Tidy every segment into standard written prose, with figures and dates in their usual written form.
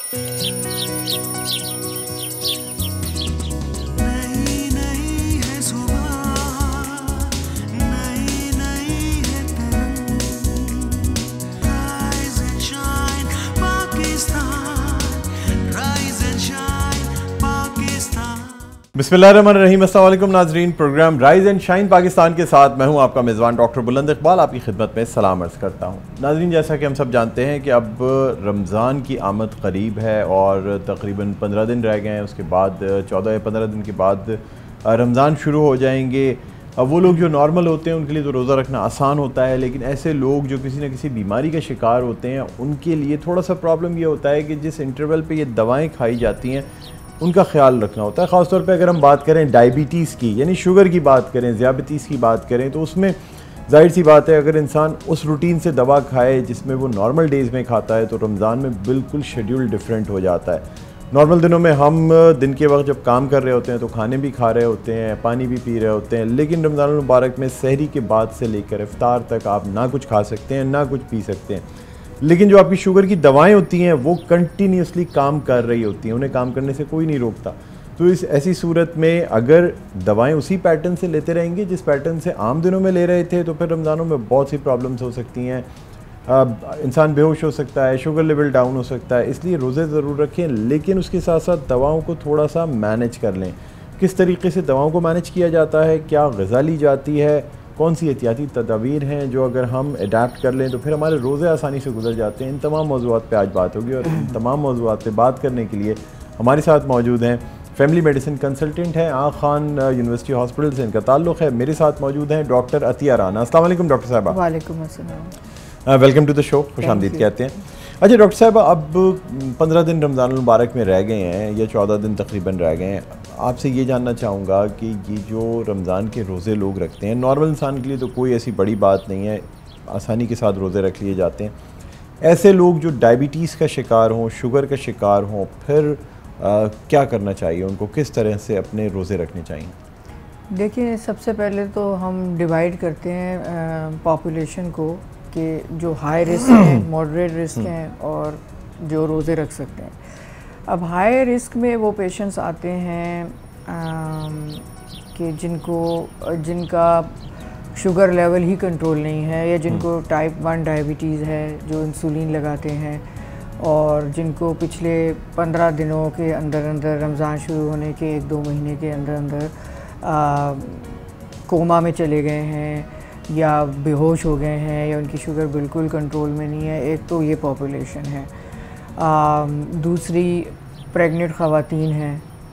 बिस्मिल्लाहिर्रहमानिर्रहीम, अस्सलाम वालेकुम नाजरीन। Program rise and shine Pakistan के साथ मैं हूं आपका मेज़बान डॉक्टर बुलंद इकबाल, आपकी खिदमत में सलाम अर्ज़ करता हूं। नाजरीन, जैसा कि हम सब जानते हैं कि अब रमज़ान की आमद करीब है और तकरीबन 15 दिन रह गए हैं। उसके बाद 14 या 15 दिन के बाद रमज़ान शुरू हो जाएंगे। अब वो लोग जो नॉर्मल होते हैं उनके लिए तो रोज़ा रखना आसान होता है, लेकिन ऐसे लोग जो किसी न किसी बीमारी का शिकार होते हैं उनके लिए थोड़ा सा प्रॉब्लम ये होता है कि जिस इंटरवल पर ये दवाएँ खाई जाती हैं उनका ख्याल रखना होता है। ख़ास तौर पे अगर हम बात करें डायबिटीज़ की, यानी शुगर की बात करें, ज़ियाबतीस की बात करें, तो उसमें जाहिर सी बात है अगर इंसान उस रूटीन से दवा खाए जिसमें वो नॉर्मल डेज़ में खाता है तो रमज़ान में बिल्कुल शेड्यूल डिफरेंट हो जाता है। नॉर्मल दिनों में हम दिन के वक्त जब काम कर रहे होते हैं तो खाने भी खा रहे होते हैं, पानी भी पी रहे होते हैं, लेकिन रमज़ान मुबारक में सहरी के बाद से लेकर इफ्तार तक आप ना कुछ खा सकते हैं ना कुछ पी सकते हैं। लेकिन जो आपकी शुगर की दवाएं होती हैं वो कंटिन्यूसली काम कर रही होती हैं, उन्हें काम करने से कोई नहीं रोकता। तो इस ऐसी सूरत में अगर दवाएं उसी पैटर्न से लेते रहेंगे जिस पैटर्न से आम दिनों में ले रहे थे तो फिर रमज़ानों में बहुत सी प्रॉब्लम्स हो सकती हैं। इंसान बेहोश हो सकता है, शुगर लेवल डाउन हो सकता है। इसलिए रोज़े ज़रूर रखें, लेकिन उसके साथ साथ दवाओं को थोड़ा सा मैनेज कर लें। किस तरीके से दवाओं को मैनेज किया जाता है, क्या ग़िज़ा ली जाती है, कौन सी एहतियाती तदाबीर हैं जो अगर हम अडाप्ट कर लें तो फिर हमारे रोज़े आसानी से गुजर जाते हैं। इन तमाम मौज़ूआत पे आज बात होगी और इन तमाम मौज़ूआत पे बात करने के लिए हमारे साथ मौजूद हैं फैमिली मेडिसिन कंसल्टेंट हैं, आगा खान यूनिवर्सिटी हॉस्पिटल से इनका ताल्लुक़ है। मेरे साथ मौजूद हैं डॉक्टर अतिया राना। अस्सलाम वालेकुम डॉक्टर साहबा। वालेकुम अस्सलाम। वेलकम टू द शो, खुशामदीद कहते हैं। अच्छा डॉक्टर साहब, अब 15 दिन रमज़ान मुबारक में रह गए हैं या 14 दिन तकरीबन रह गए हैं। आपसे ये जानना चाहूँगा कि ये जो रमज़ान के रोज़े लोग रखते हैं, नॉर्मल इंसान के लिए तो कोई ऐसी बड़ी बात नहीं है, आसानी के साथ रोज़े रख लिए जाते हैं। ऐसे लोग जो डायबिटीज़ का शिकार हों, शुगर का शिकार हों, फिर क्या करना चाहिए उनको, किस तरह से अपने रोज़े रखने चाहिए? देखिए, सबसे पहले तो हम डिवाइड करते हैं पॉपुलेशन को कि जो हाई रिस्क हैं, मॉडरेट रिस्क हैं और जो रोज़े रख सकते हैं। अब हाई रिस्क में वो पेशेंट्स आते हैं कि जिनका शुगर लेवल ही कंट्रोल नहीं है, या जिनको टाइप 1 डायबिटीज़ है, जो इंसुलिन लगाते हैं, और जिनको पिछले 15 दिनों के अंदर अंदर रमज़ान शुरू होने के 1-2 महीने के अंदर अंदर कोमा में चले गए हैं या बेहोश हो गए हैं या उनकी शुगर बिल्कुल कंट्रोल में नहीं है। एक तो ये पॉपुलेशन है। दूसरी प्रेग्नेंट ख़वातीन हैं,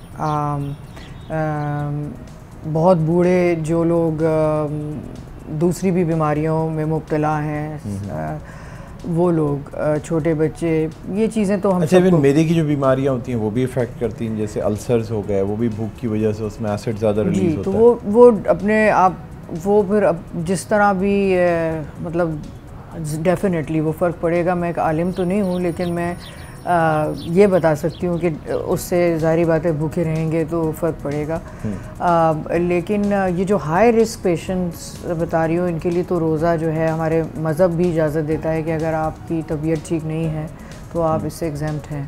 बहुत बूढ़े जो लोग दूसरी भी बीमारियों में मुब्तला हैं, वो लोग, छोटे बच्चे, ये चीज़ें तो हम अच्छा, इवन मेदे की जो बीमारियां होती हैं वो भी इफ़ेक्ट करती हैं, जैसे अल्सर्स हो गए, वो भी भूख की वजह से उसमें एसिड ज़्यादा रिलीज़ होता है। तो वो अपने आप वो फिर अब जिस तरह भी मतलब डेफिनेटली वो फ़र्क पड़ेगा। मैं एक आलिम तो नहीं हूँ, लेकिन मैं ये बता सकती हूँ कि उससे ज़ाहिरी बात है भूखे रहेंगे तो फ़र्क पड़ेगा। लेकिन ये जो हाई रिस्क पेशेंट्स बता रही हूँ, इनके लिए तो रोज़ा जो है हमारे मज़हब भी इजाज़त देता है कि अगर आपकी तबीयत ठीक नहीं है तो आप इससे एग्ज़म्प्ट हैं।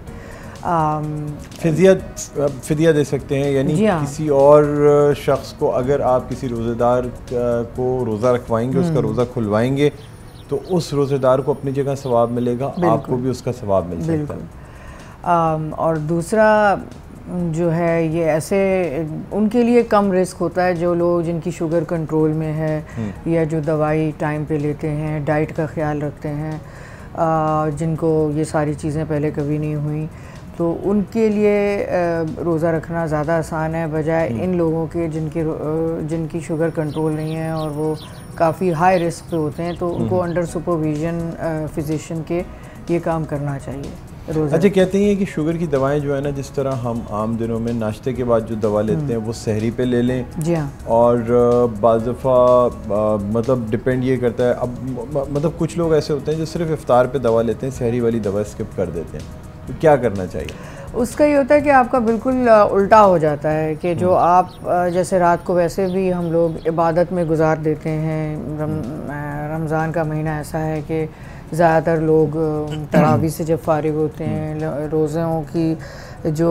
फिदिया दे सकते हैं, यानी किसी और शख्स को अगर आप किसी रोज़ेदार को रोज़ा रखवाएंगे, उसका रोज़ा खुलवाएंगे तो उस रोज़ेदार को अपनी जगह सवाब मिलेगा, आपको भी उसका सवाब मिल सकता है। और दूसरा जो है ये ऐसे उनके लिए कम रिस्क होता है जो लोग जिनकी शुगर कंट्रोल में है या जो दवाई टाइम पे लेते हैं, डाइट का ख्याल रखते हैं, जिनको ये सारी चीज़ें पहले कभी नहीं हुई, तो उनके लिए रोज़ा रखना ज़्यादा आसान है बजाय इन लोगों के जिनकी शुगर कंट्रोल नहीं है और वो काफ़ी हाई रिस्क पे होते हैं। तो उनको अंडर सुपरविजन फिजिशियन के ये काम करना चाहिए। अच्छा, कहते हैं कि शुगर की दवाएं जो है ना, जिस तरह हम आम दिनों में नाश्ते के बाद जो दवा लेते हैं वो सहरी पे ले लें। जी हाँ। और बाज़ दफ़ा मतलब डिपेंड ये करता है, अब मतलब कुछ लोग ऐसे होते हैं जो सिर्फ इफ्तार पे दवा लेते हैं, सहरी वाली दवा स्किप कर देते हैं। तो क्या करना चाहिए? उसका ये होता है कि आपका बिल्कुल उल्टा हो जाता है कि जो आप जैसे रात को वैसे भी हम लोग इबादत में गुजार देते हैं। रमज़ान का महीना ऐसा है कि ज़्यादातर लोग तरावी से जब फारिग होते हैं, रोज़ों की जो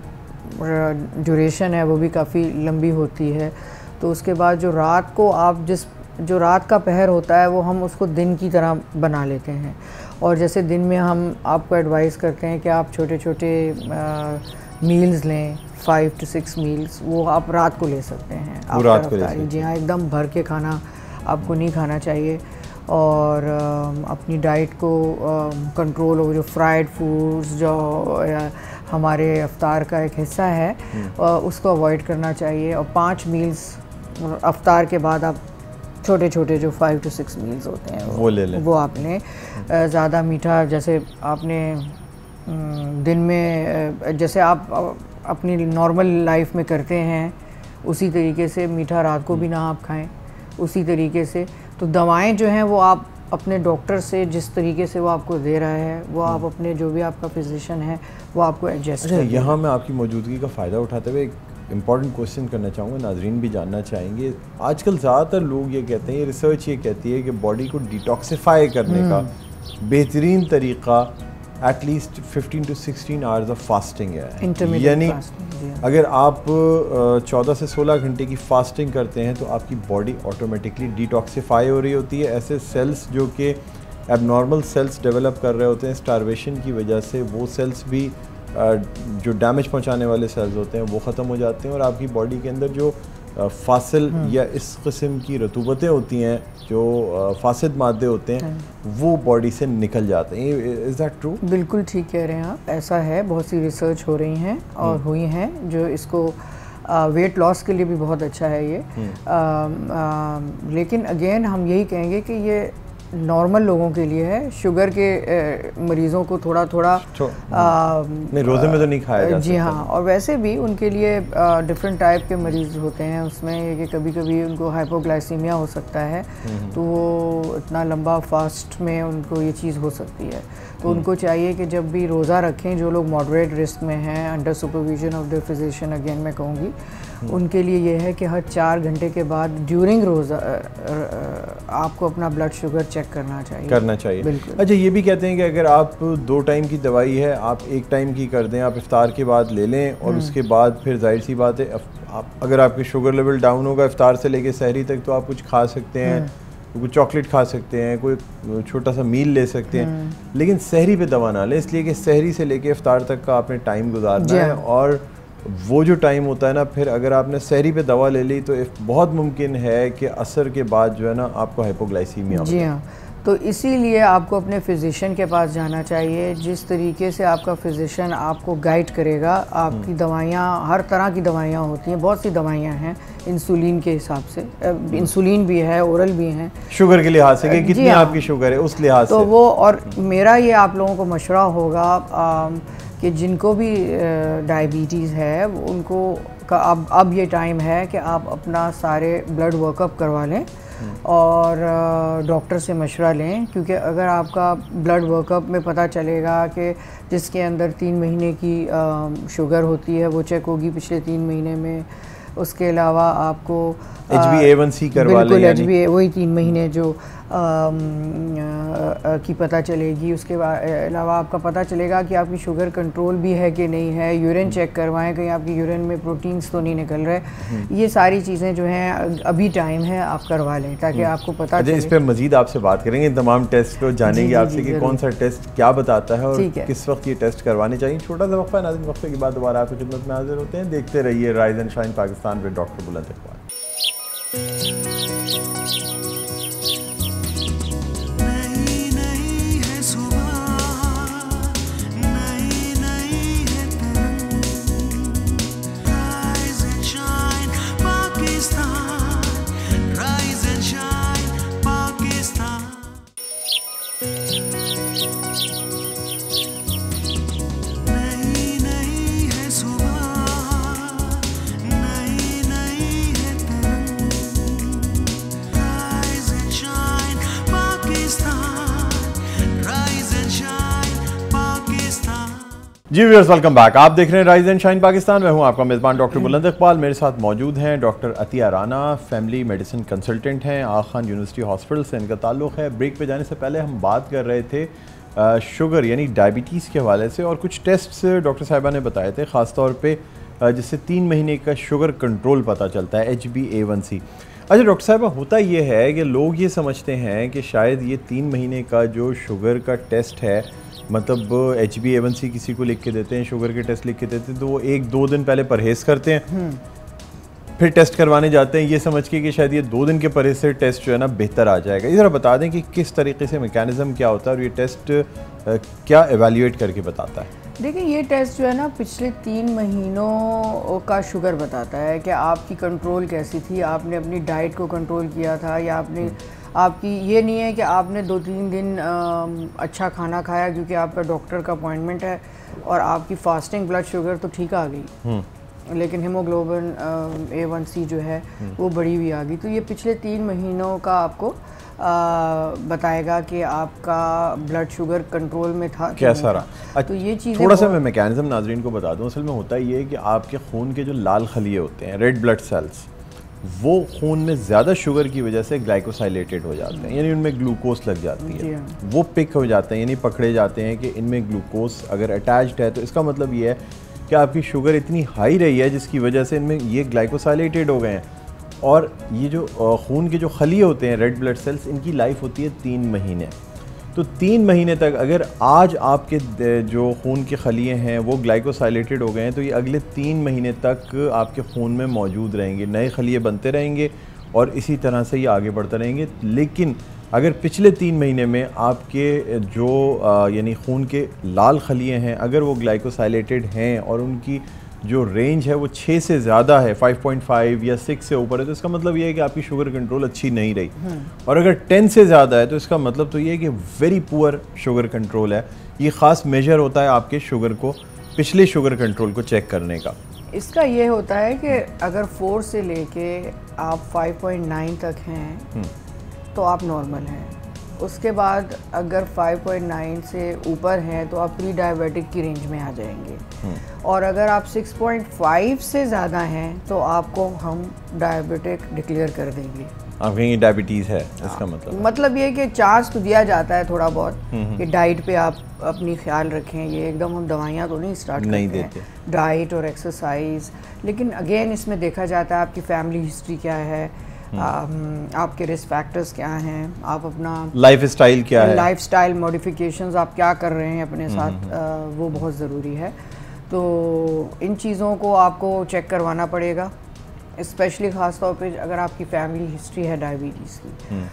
ड्यूरेशन है वो भी काफ़ी लंबी होती है, तो उसके बाद जो रात को आप जो रात का पहर होता है वो हम उसको दिन की तरह बना लेते हैं। और जैसे दिन में हम आपको एडवाइस करते हैं कि आप छोटे छोटे मील्स लें, 5 to 6 मील्स, वो आप रात को ले सकते हैं। वो रात को ले सकते हैं। जी हाँ, एकदम भर के खाना आपको नहीं खाना चाहिए। और अपनी डाइट को कंट्रोल हो, जो फ्राइड फूड्स जो हमारे अफ्तार का एक हिस्सा है उसको अवॉइड करना चाहिए। और 5 मील्स अफ्तार के बाद आप छोटे छोटे जो 5 to 6 मील्स होते हैं वो ले लें, वो आप लें। ज़्यादा मीठा जैसे आपने दिन में जैसे आप अपनी नॉर्मल लाइफ में करते हैं उसी तरीके से मीठा रात को भी ना आप खाएं उसी तरीके से। तो दवाएं जो हैं वो आप अपने डॉक्टर से जिस तरीके से वो आपको दे रहा है वो आप अपने जो भी आपका फिजिशियन है वो आपको एडजस्ट करें। यहाँ मैं आपकी मौजूदगी का फ़ायदा उठाते हुए एक इम्पॉर्टेंट क्वेश्चन करना चाहूँगा, नाजरीन भी जानना चाहेंगे। आजकल ज़्यादातर लोग ये कहते हैं, ये रिसर्च ये कहती है कि बॉडी को डिटॉक्सिफाई करने का बेहतरीन तरीका at least 15 to 16 hours of fasting है। यानी अगर आप 14 से 16 घंटे की फास्टिंग करते हैं तो आपकी बॉडी ऑटोमेटिकली डिटॉक्सिफाई हो रही होती है। ऐसे सेल्स जो कि एबनॉर्मल सेल्स डेवलप कर रहे होते हैं स्टारवेशन की वजह से, वो सेल्स भी जो डैमेज पहुंचाने वाले सेल्स होते हैं वो ख़त्म हो जाते हैं और आपकी बॉडी के अंदर जो फासिल या इस किस्म की रतूबतें होती हैं, जो फासिद मादे होते हैं, वो बॉडी से निकल जाते हैं। Is that true? बिल्कुल ठीक कह रहे हैं आप, ऐसा है। बहुत सी रिसर्च हो रही हैं और हुई हैं जो इसको वेट लॉस के लिए भी बहुत अच्छा है ये। लेकिन अगेन हम यही कहेंगे कि ये नॉर्मल लोगों के लिए है। शुगर के मरीज़ों को थोड़ा थोड़ा नहीं, रोज़े में तो नहीं खाया जा सकता। जी हाँ, और वैसे भी उनके लिए डिफरेंट टाइप के मरीज़ होते हैं। उसमें ये कि कभी कभी उनको हाइपोग्लाइसीमिया हो सकता है, तो वो इतना लंबा फास्ट में उनको ये चीज़ हो सकती है। तो उनको चाहिए कि जब भी रोज़ा रखें, जो लोग मॉडरेट रिस्क में हैं, under supervision of the physician, again मैं कहूँगी उनके लिए ये है कि हर 4 घंटे के बाद ड्यूरिंग रोज़ा आपको अपना ब्लड शुगर चेक करना चाहिए। बिल्कुल। अच्छा, ये भी कहते हैं कि अगर आप 2 टाइम की दवाई है, आप 1 टाइम की कर दें, आप इफ्तार के बाद ले लें और उसके बाद फिर जाहिर सी बात है अगर आपकी शुगर लेवल डाउन होगा इफ्तार से लेके सहरी तक तो आप कुछ खा सकते हैं, कोई चॉकलेट खा सकते हैं, कोई छोटा सा मील ले सकते हैं, लेकिन सहरी पे दवा ना लें, इसलिए कि सहरी से लेके इफ्तार तक का आपने टाइम गुजारना है। और वो जो टाइम होता है ना, फिर अगर आपने सहरी पे दवा ले ली तो बहुत मुमकिन है कि असर के बाद जो है ना आपको हाइपोग्लाइसीमिया हो। जी हाँ, तो इसीलिए आपको अपने फिजिशियन के पास जाना चाहिए। जिस तरीके से आपका फिजिशियन आपको गाइड करेगा, आपकी दवाइयाँ, हर तरह की दवाइयाँ होती हैं, बहुत सी दवाइयाँ हैं इंसुलिन के हिसाब से, इंसुलिन भी है, ओरल भी हैं, शुगर के लिहाज से कि कितनी आपकी शुगर है उस लिहाज से। तो वो, और मेरा ये आप लोगों को मशवरा होगा कि जिनको भी डायबिटीज़ है उनको अब ये टाइम है कि आप अपना सारे ब्लड वर्कअप करवा लें और डॉक्टर से मशवरा लें, क्योंकि अगर आपका ब्लड वर्कअप में पता चलेगा कि जिसके अंदर 3 महीने की शुगर होती है वो चेक होगी पिछले 3 महीने में। उसके अलावा आपको HbA1c करवा लें, HbA वही 3 महीने जो की पता चलेगी। उसके अलावा आपका पता चलेगा कि आपकी शुगर कंट्रोल भी है कि नहीं है। यूरिन चेक करवाएं, कहीं आपकी यूरिन में प्रोटीन्स तो नहीं निकल रहे। ये सारी चीज़ें जो हैं अभी टाइम है आप करवा लें ताकि आपको पता चले। इस पर मजीद आपसे बात करेंगे, तमाम टेस्ट को जानेंगे आपसे कि कौन सा टेस्ट क्या बताता है और किस वक्त ये टेस्ट करवाने चाहिए। छोटा सा वक्फा, नाज़रीन वक्फे के बाद दोबारा आपकी खिदमत में हाजिर होते हैं। देखते रहिए rise and shine Pakistan with doctor Buland Iqbal. जी व्यूअर्स, वेलकम बैक। आप देख रहे हैं राइज एंड शाइन पाकिस्तान। मैं हूं आपका मेज़बान डॉक्टर बुलंद इकबाल। मेरे साथ मौजूद हैं doctor Atiya Rana, family medicine consultant हैं, आगा खान यूनिवर्सिटी हॉस्पिटल से इनका ताल्लुक़ है। ब्रेक पे जाने से पहले हम बात कर रहे थे शुगर यानी डायबिटीज़ के हवाले से, और कुछ टेस्ट्स डॉक्टर साहिबा ने बताए थे, ख़ास तौर पे जिससे 3 महीने का शुगर कंट्रोल पता चलता है, HbA1c। अच्छा डॉक्टर साहिबा, होता ये है कि लोग ये समझते हैं कि शायद ये 3 महीने का जो शुगर का टेस्ट है, मतलब HbA1c किसी को लिख के देते हैं, शुगर के टेस्ट लिख के देते हैं, तो वो 1-2 दिन पहले परहेज़ करते हैं, फिर टेस्ट करवाने जाते हैं ये समझ के कि शायद ये 2 दिन के परहेज से टेस्ट जो है ना बेहतर आ जाएगा। इस तरह बता दें कि किस तरीके से मैकेनिज़्म क्या होता है और ये टेस्ट क्या एवेल्यूएट करके बताता है। देखिए, ये टेस्ट जो है ना पिछले 3 महीनों का शुगर बताता है कि आपकी कंट्रोल कैसी थी, आपने अपनी डाइट को कंट्रोल किया था या आपने आपकी ये नहीं है कि आपने 2-3 दिन अच्छा खाना खाया क्योंकि आपका डॉक्टर का अपॉइंटमेंट है और आपकी फास्टिंग ब्लड शुगर तो ठीक आ गई, लेकिन हीमोग्लोबिन A1c जो है वो बढ़ी हुई आ गई। तो ये पिछले 3 महीनों का आपको बताएगा कि आपका ब्लड शुगर कंट्रोल में था कैसा रहा। तो ये चीज़ थोड़ा सा मैं मैकेनिज्म नाजरीन को बता दूं। असल में होता ये है कि आपके खून के जो लाल खलिए होते हैं, रेड ब्लड सेल्स, वो खून में ज़्यादा शुगर की वजह से ग्लाइकोसाइलेटेड हो जाते हैं, यानी उनमें ग्लूकोज लग जाती है, वो पिक हो जाते हैं, यानी पकड़े जाते हैं कि इनमें ग्लूकोज अगर अटैच्ड है, तो इसका मतलब ये है कि आपकी शुगर इतनी हाई रही है जिसकी वजह से इनमें ये ग्लाइकोसाइलेटेड हो गए हैं। और ये जो खून के जो खलिए होते हैं, रेड ब्लड सेल्स, इनकी लाइफ होती है 3 महीने। तो 3 महीने तक अगर आज आपके जो खून के खलिए हैं वो ग्लाइकोसाइलेटेड हो गए हैं, तो ये अगले 3 महीने तक आपके खून में मौजूद रहेंगे, नए खलिए बनते रहेंगे और इसी तरह से ये आगे बढ़ते रहेंगे। लेकिन अगर पिछले 3 महीने में आपके जो यानी खून के लाल खलिए हैं, अगर वो ग्लाइकोसाइलेटेड हैं और उनकी जो रेंज है वो 6 से ज़्यादा है, 5.5 या 6 से ऊपर है, तो इसका मतलब ये है कि आपकी शुगर कंट्रोल अच्छी नहीं रही। और अगर 10 से ज़्यादा है तो इसका मतलब तो ये है कि वेरी पुअर शुगर कंट्रोल है। ये ख़ास मेजर होता है आपके शुगर को, पिछले शुगर कंट्रोल को चेक करने का। इसका ये होता है कि अगर 4 से लेके आप 5.9 तक हैं तो आप नॉर्मल हैं। उसके बाद अगर 5.9 से ऊपर हैं तो आप प्री डायबिटिक की रेंज में आ जाएंगे, और अगर आप 6.5 से ज़्यादा हैं तो आपको हम डायबिटिक डिक्लेयर कर देंगे। आप कहेंगे डायबिटीज़ है, इसका मतलब ये कि चांस तो दिया जाता है थोड़ा बहुत कि डाइट पे आप अपनी ख्याल रखें। ये एकदम हम दवाइयाँ तो नहीं स्टार्ट करते हैं, डाइट और एक्सरसाइज। लेकिन अगेन इसमें देखा जाता है आपकी फैमिली हिस्ट्री क्या है, आपके रिस्क फैक्टर्स क्या हैं, आप अपना लाइफ स्टाइल क्या है, लाइफ स्टाइल मॉडिफिकेशंस आप क्या कर रहे हैं अपने साथ, वो बहुत ज़रूरी है। तो इन चीज़ों को आपको चेक करवाना पड़ेगा, स्पेशली ख़ास तौर पे अगर आपकी फैमिली हिस्ट्री है डायबिटीज़ की।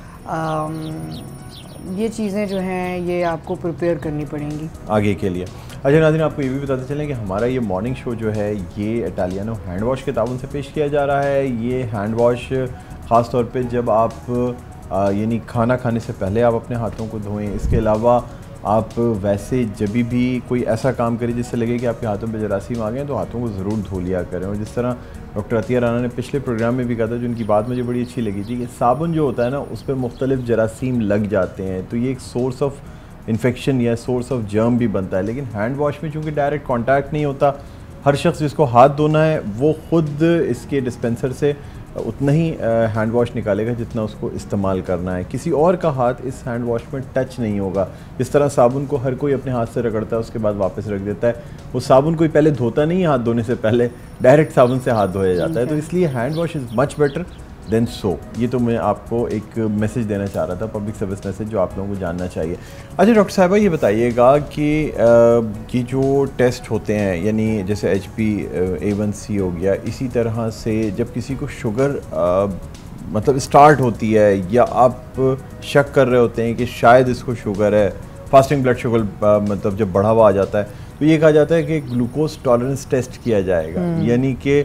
ये चीज़ें जो हैं ये आपको प्रिपेयर करनी पड़ेंगी आगे के लिए। अच्छा नाज़रीन, आपको ये भी बताते चलें कि हमारा ये मॉर्निंग शो जो है ये इटालियानो हैंड वॉश के ताउन से पेश किया जा रहा है। ये हैंड वॉश ख़ास तौर पे जब आप यानी खाना खाने से पहले आप अपने हाथों को धोएं। इसके अलावा आप वैसे जब भी कोई ऐसा काम करें जिससे लगे कि आपके हाथों पे जरासीम आ गए तो हाथों को ज़रूर धो लिया करें। और जिस तरह डॉक्टर अतिया राना ने पिछले प्रोग्राम में भी कहा था, जो उनकी बात मुझे बड़ी अच्छी लगी थी, कि साबुन जो होता है ना उस पर मुख्तलिफ जरासीम लग जाते हैं, तो ये एक सोर्स ऑफ इन्फेक्शन या सोर्स ऑफ जर्म भी बनता है। लेकिन हैंड वॉश में चूँकि डायरेक्ट कॉन्टैक्ट नहीं होता, हर शख्स जिसको हाथ धोना है वो ख़ुद इसके डिस्पेंसर से उतना ही हैंड वॉश निकालेगा जितना उसको इस्तेमाल करना है। किसी और का हाथ इस हैंड वॉश में टच नहीं होगा। जिस तरह साबुन को हर कोई अपने हाथ से रगड़ता है उसके बाद वापस रख देता है, वो साबुन कोई पहले धोता नहीं है, हाथ धोने से पहले डायरेक्ट साबुन से हाथ धोया जाता है। तो इसलिए hand wash is much better than soap. ये तो मैं आपको एक मैसेज देना चाह रहा था, पब्लिक सर्विस मैसेज, जो आप लोगों को जानना चाहिए। अच्छा डॉक्टर साहिबा, ये बताइएगा कि ये जो टेस्ट होते हैं, यानी जैसे HbA1c हो गया, इसी तरह से जब किसी को शुगर मतलब स्टार्ट होती है या आप शक कर रहे होते हैं कि शायद इसको शुगर है, फास्टिंग ब्लड शुगर मतलब जब बढ़ा हुआ आ जाता है, तो ये कहा जाता है कि ग्लूकोज टॉलरेंस टेस्ट किया जाएगा। यानी कि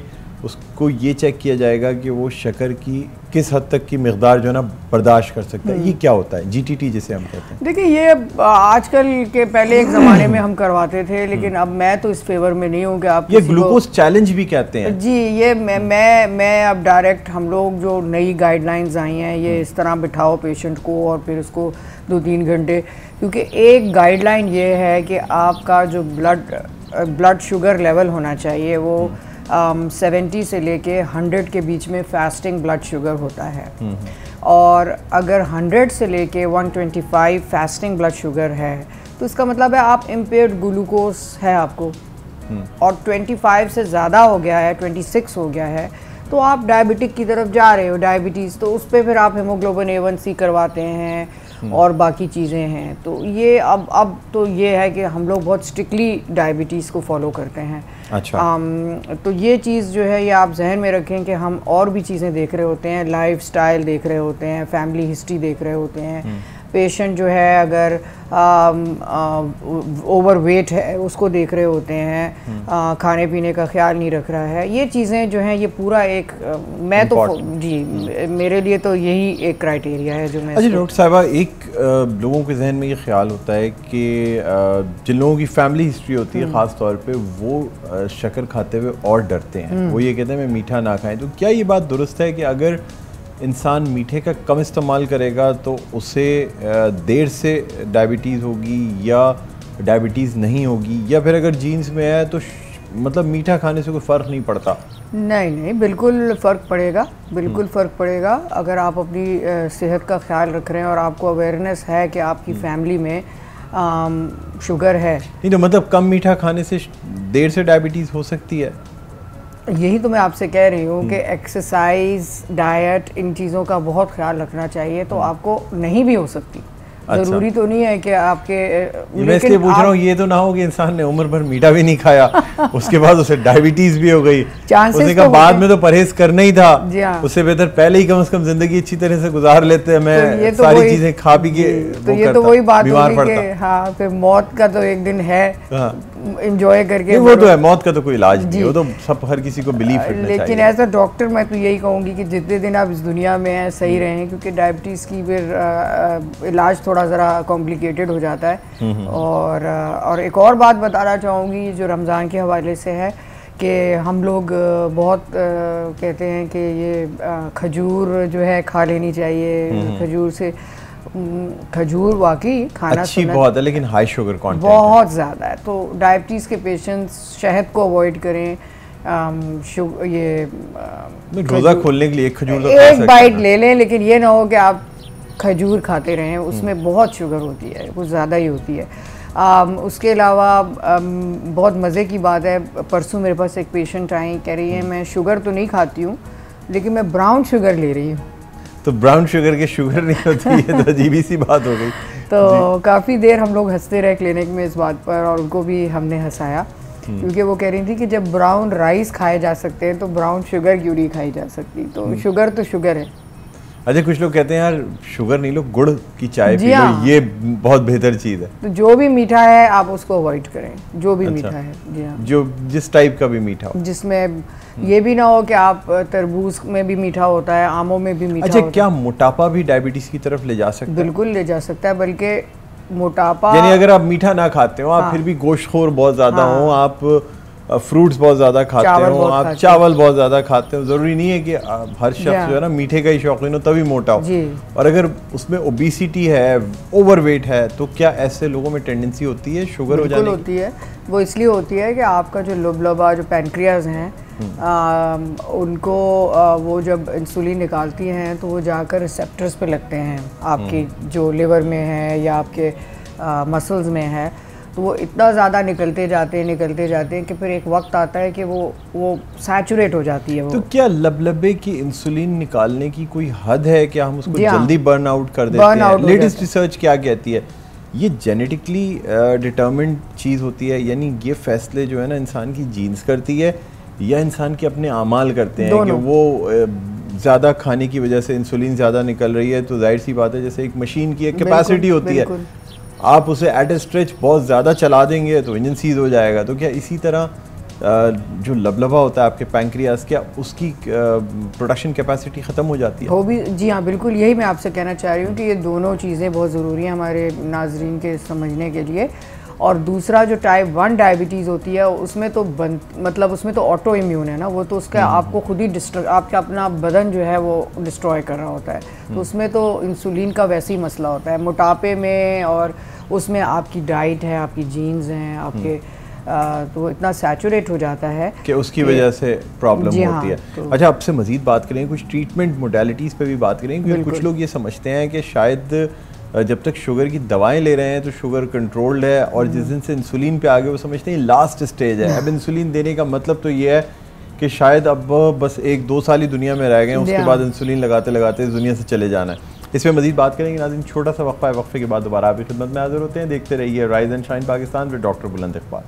उसको ये चेक किया जाएगा कि वो शक्कर की किस हद तक की मिकदार जो है ना बर्दाश्त कर सकता है। ये क्या होता है जीटीटी जिसे हम कहते हैं? देखिए ये आजकल के पहले एक ज़माने में हम करवाते थे, लेकिन अब मैं तो इस फेवर में नहीं हूँ कि आप ये ग्लूकोज चैलेंज भी कहते हैं जी। ये मैं अब डायरेक्ट हम लोग जो नई गाइडलाइंस आई हैं ये इस तरह बिठाओ पेशेंट को और फिर उसको 2-3 घंटे, क्योंकि एक गाइडलाइन ये है कि आपका जो ब्लड शुगर लेवल होना चाहिए वो 70 से लेके 100 के बीच में फास्टिंग ब्लड शुगर होता है। और अगर 100 से लेके 125 फास्टिंग ब्लड शुगर है तो इसका मतलब है आप इम्पेयर्ड ग्लूकोज है आपको, और 25 से ज़्यादा हो गया है, 26 हो गया है, तो आप डायबिटिक की तरफ जा रहे हो, डायबिटीज़। तो उस पर फिर आप हीमोग्लोबिन A1C करवाते हैं और बाकी चीज़ें हैं। तो ये अब तो ये है कि हम लोग बहुत स्ट्रिक्टली डायबिटीज़ को फॉलो करते हैं। अच्छा। तो ये चीज़ जो है ये आप जहन में रखें कि हम और भी चीज़ें देख रहे होते हैं, लाइफस्टाइल देख रहे होते हैं, फैमिली हिस्ट्री देख रहे होते हैं। पेशेंट जो है अगर ओवरवेट है उसको देख रहे होते हैं, खाने पीने का ख्याल नहीं रख रहा है। ये चीज़ें जो हैं ये पूरा एक मैं तो जी मेरे लिए तो यही एक क्राइटेरिया है जो मैं। अच्छा डॉक्टर साहिबा, एक लोगों के जहन में ये ख्याल होता है कि जिन लोगों की फैमिली हिस्ट्री होती है ख़ास तौर पे वो शक्कर खाते हुए और डरते हैं, वो ये कहते हैं मैं मीठा ना खाएं। तो क्या ये बात दुरुस्त है कि अगर इंसान मीठे का कम इस्तेमाल करेगा तो उसे देर से डायबिटीज़ होगी या डायबिटीज़ नहीं होगी, या फिर अगर जीन्स में है तो मतलब मीठा खाने से कोई फ़र्क नहीं पड़ता? नहीं, बिल्कुल फ़र्क पड़ेगा, बिल्कुल फ़र्क पड़ेगा। अगर आप अपनी सेहत का ख्याल रख रहे हैं और आपको अवेयरनेस है कि आपकी फैमिली में शुगर है। नहीं तो मतलब कम मीठा खाने से देर से डायबिटीज़ हो सकती है? यही तो मैं आपसे कह रही हूँ कि एक्सरसाइज, डाइट, इन चीज़ों का बहुत ख्याल रखना चाहिए, तो आपको नहीं भी हो सकती। अच्छा। ज़रूरी तो नहीं है कि आपके मैं इसलिए पूछ रहा हूँ ये तो ना हो कि इंसान ने उम्र भर मीठा भी नहीं खाया उसके बाद उसे डायबिटीज भी हो गई, उसने कहा बाद में तो परहेज करना ही था, उससे बेहतर पहले ही कम से कम जिंदगी अच्छी तरह से गुजार लेते हैं, मैं तो सारी चीजें खा पी के तो ये तो वही बात होगी कि हाँ फिर मौत का तो एक दिन है, एंजॉय करके वो तो है, मौत का तो कोई इलाज नहीं है, वो तो सब हर किसी को बिलीव करना चाहिए। लेकिन एज अ डॉक्टर मैं तो यही कहूँगी कि जितने दिन आप इस दुनिया में हैं सही रहें, क्योंकि डायबिटीज़ की फिर इलाज थोड़ा ज़रा कॉम्प्लिकेटेड हो जाता है। और एक और बात बताना चाहूँगी जो रमज़ान के हवाले से है कि हम लोग बहुत कहते हैं कि ये खजूर जो है खा लेनी चाहिए, खजूर से खजूर वाकई खाना अच्छी बहुत है लेकिन हाई शुगर कंटेंट बहुत ज़्यादा है, तो डायबिटीज़ के पेशेंट्स शहद को अवॉइड करें। ये रोज़ा खोलने के लिए खजूर एक बाइट ले लें, लेकिन ये ना हो कि आप खजूर खाते रहें, उसमें बहुत शुगर होती है, कुछ ज़्यादा ही होती है। उसके अलावा बहुत मज़े की बात है, परसों मेरे पास एक पेशेंट आई, कह रही है मैं शुगर तो नहीं खाती हूँ लेकिन मैं ब्राउन शुगर ले रही हूँ। तो ब्राउन शुगर के शुगर नहीं होती है तो अजीब सी बात हो गई। तो काफ़ी देर हम लोग हंसते रहे क्लिनिक में इस बात पर, और उनको भी हमने हंसाया क्योंकि वो कह रही थी कि जब ब्राउन राइस खाए जा सकते हैं तो ब्राउन शुगर क्यों नहीं खाई जा सकती, तो शुगर तो शुगर है। अच्छा कुछ लोग कहते हैं यार शुगर नहीं लो, गुड़ की चाय पी लो, ये बहुत बेहतर चीज़ है। तो जो भी मीठा है आप उसको अवॉइड करें, जो भी मीठा है। जी हाँ, जो जिस टाइप का भी मीठा हो, जिसमें ये भी ना हो कि आप तरबूज में भी मीठा होता है, आमों में भी मीठा होता है। अच्छा, क्या मोटापा भी डायबिटीज की तरफ ले जा सकता है? बिल्कुल ले जा सकता है, बल्कि मोटापा यानी अगर आप मीठा ना खाते हो, आप फिर भी गोश्तखोर बहुत ज्यादा हो, आप फ्रूट्स बहुत ज़्यादा खाते हो, आप चावल बहुत ज़्यादा खाते हो, ज़रूरी नहीं है कि हर शख्स जो है ना मीठे का ही शौकीन हो तभी मोटा हो। और अगर उसमें ओबेसिटी है, ओवरवेट है, तो क्या ऐसे लोगों में टेंडेंसी होती है शुगर हो जाने की? होती है, वो इसलिए होती है कि आपका जो लुबलबा जो पैनक्रियाज हैं उनको वो जब इंसुलिन निकालती हैं तो वो जाकर रिसेप्टर्स पे लगते हैं आपकी जो लिवर में है या आपके मसल्स में है, तो वो इतना ज़्यादा निकलते जाते हैं कि फिर एक वक्त आता है कि वो सैचुरेट हो जाती है वो। तो क्या लबलबे की इंसुलिन निकालने की कोई हद है? क्या हम उसको जल्दी बर्न आउट कर देते हैं? लेटेस्ट रिसर्च क्या कहती है? ये जेनेटिकली डिटर्मिन्ड चीज़ होती है, यानी ये फैसले जो है ना इंसान की जीन्स करती है या इंसान के अपने आमाल करते हैं कि वो ज़्यादा खाने की वजह से इंसुलिन ज़्यादा निकल रही है, तो जाहिर सी बात है जैसे एक मशीन की एक कैपेसिटी होती है, आप उसे एट ए स्ट्रेच बहुत ज़्यादा चला देंगे तो इंजन सीज हो जाएगा। तो क्या इसी तरह जो लबलबा होता है आपके पैंक्रियास, क्या उसकी प्रोडक्शन कैपेसिटी ख़त्म हो जाती है? वो भी, जी हाँ बिल्कुल, यही मैं आपसे कहना चाह रही हूँ कि ये दोनों चीज़ें बहुत ज़रूरी हैं हमारे नाजरीन के समझने के लिए। और दूसरा जो टाइप 1 डायबिटीज़ होती है उसमें तो मतलब उसमें तो ऑटो इम्यून है ना, वो तो उसका आपको खुद ही आपका अपना बदन जो है वो डिस्ट्रॉय कर रहा होता है। तो उसमें तो इंसुलिन का वैसे ही मसला होता है मोटापे में, और उसमें आपकी डाइट है, आपकी जीन्स हैं आपके, तो इतना सैचुरेट हो जाता है कि उसकी वजह से प्रॉब्लम होती है। तो अच्छा, आपसे मज़ीद बात करें, कुछ ट्रीटमेंट मोडालिटीज़ पे भी बात करें, क्योंकि कुछ लोग ये समझते हैं कि शायद जब तक शुगर की दवाएं ले रहे हैं तो शुगर कंट्रोल्ड है, और जिस दिन से इंसुलिन पे आ गए वो समझते हैं लास्ट स्टेज है। अब इंसुलिन देने का मतलब तो ये है कि शायद अब बस 1-2 साल ही दुनिया में रह गए हैं, उसके बाद इंसुलिन लगाते लगाते दुनिया से चले जाना है। इसमें मज़ीद बात करेंगे नाज़रीन, छोटा सा वक्फा है, वक्फे के बाद दोबारा आपकी खिदमत में हाजिर होते हैं। देखते रहिए rise and shine Pakistan with doctor Buland Iqbal.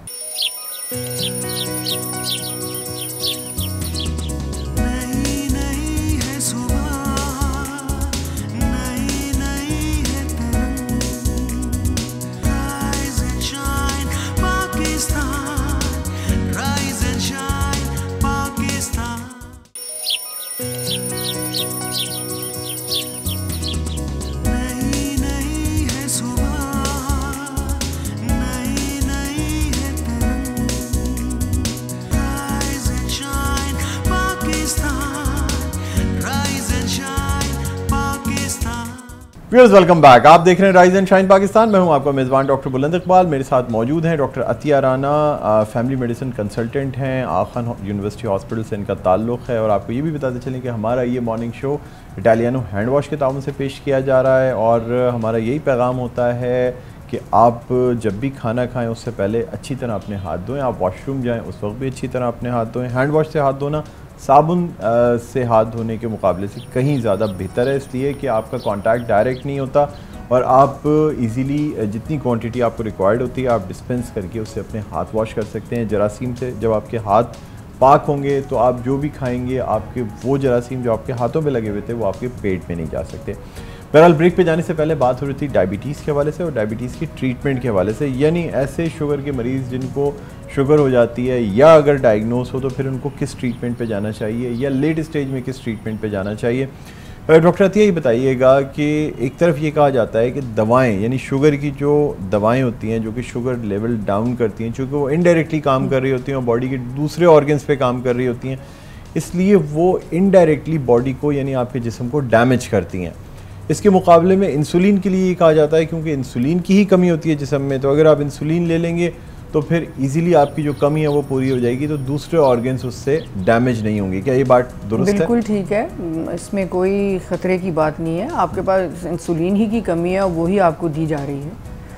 Viewers, welcome back. आप देख रहे हैं राइज एंड शाइन पाकिस्तान। मैं हूं आपका मेज़बान डॉक्टर बुलंद इकबाल। मेरे साथ मौजूद हैं doctor Atiya Rana, family medicine consultant हैं, आखान यूनिवर्सिटी हॉस्पिटल से इनका ताल्लुक़ है। और आपको ये भी बताते चलें कि हमारा ये morning show Italiano hand wash के ताउन से पेश किया जा रहा है, और हमारा यही पैगाम होता है कि आप जब भी खाना खाएँ उससे पहले अच्छी तरह अपने हाथ धोएँ। आप वॉशरूम जाएँ उस वक्त भी अच्छी तरह अपने हाथ धोएँ। हैंड वॉश से हाथ धोना साबुन से हाथ धोने के मुकाबले से कहीं ज़्यादा बेहतर है, इसलिए कि आपका कांटेक्ट डायरेक्ट नहीं होता, और आप इजीली जितनी क्वांटिटी आपको रिक्वायर्ड होती है आप डिस्पेंस करके उससे अपने हाथ वॉश कर सकते हैं। जरासीम से जब आपके हाथ पाक होंगे तो आप जो भी खाएंगे, आपके वो जरासीम जो आपके हाथों पे लगे हुए थे वो आपके पेट में नहीं जा सकते। बहरहाल, ब्रेक पे जाने से पहले बात हो रही थी डायबिटीज़ के हवाले से और डायबिटीज़ की ट्रीटमेंट के हवाले से, यानी ऐसे शुगर के मरीज़ जिनको शुगर हो जाती है, या अगर डायग्नोस हो तो फिर उनको किस ट्रीटमेंट पे जाना चाहिए, या लेट स्टेज में किस ट्रीटमेंट पे जाना चाहिए। डॉक्टर अतिया, ये बताइएगा कि एक तरफ ये कहा जाता है कि दवाएं, यानी शुगर की जो दवाएं होती हैं जो कि शुगर लेवल डाउन करती हैं, चूँकि वो इनडायरेक्टली काम कर रही होती हैं और बॉडी के दूसरे ऑर्गन्स पे काम कर रही होती हैं, इसलिए वो इनडायरेक्टली बॉडी को, यानी आपके जिस्म को डैमेज करती हैं। इसके मुकाबले में इंसुलिन के लिए ये कहा जाता है क्योंकि इंसुलिन की ही कमी होती है जिस्म में, तो अगर आप इंसुलिन ले लेंगे तो फिर इजीली आपकी जो कमी है वो पूरी हो जाएगी, तो दूसरे ऑर्गन्स उससे डैमेज नहीं होंगे। क्या ये बात दुरुस्त है? बिल्कुल ठीक है, इसमें कोई ख़तरे की बात नहीं है। आपके पास इंसुलिन ही की कमी है और वही आपको दी जा रही है,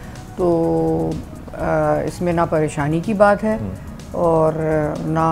तो इसमें ना परेशानी की बात है और ना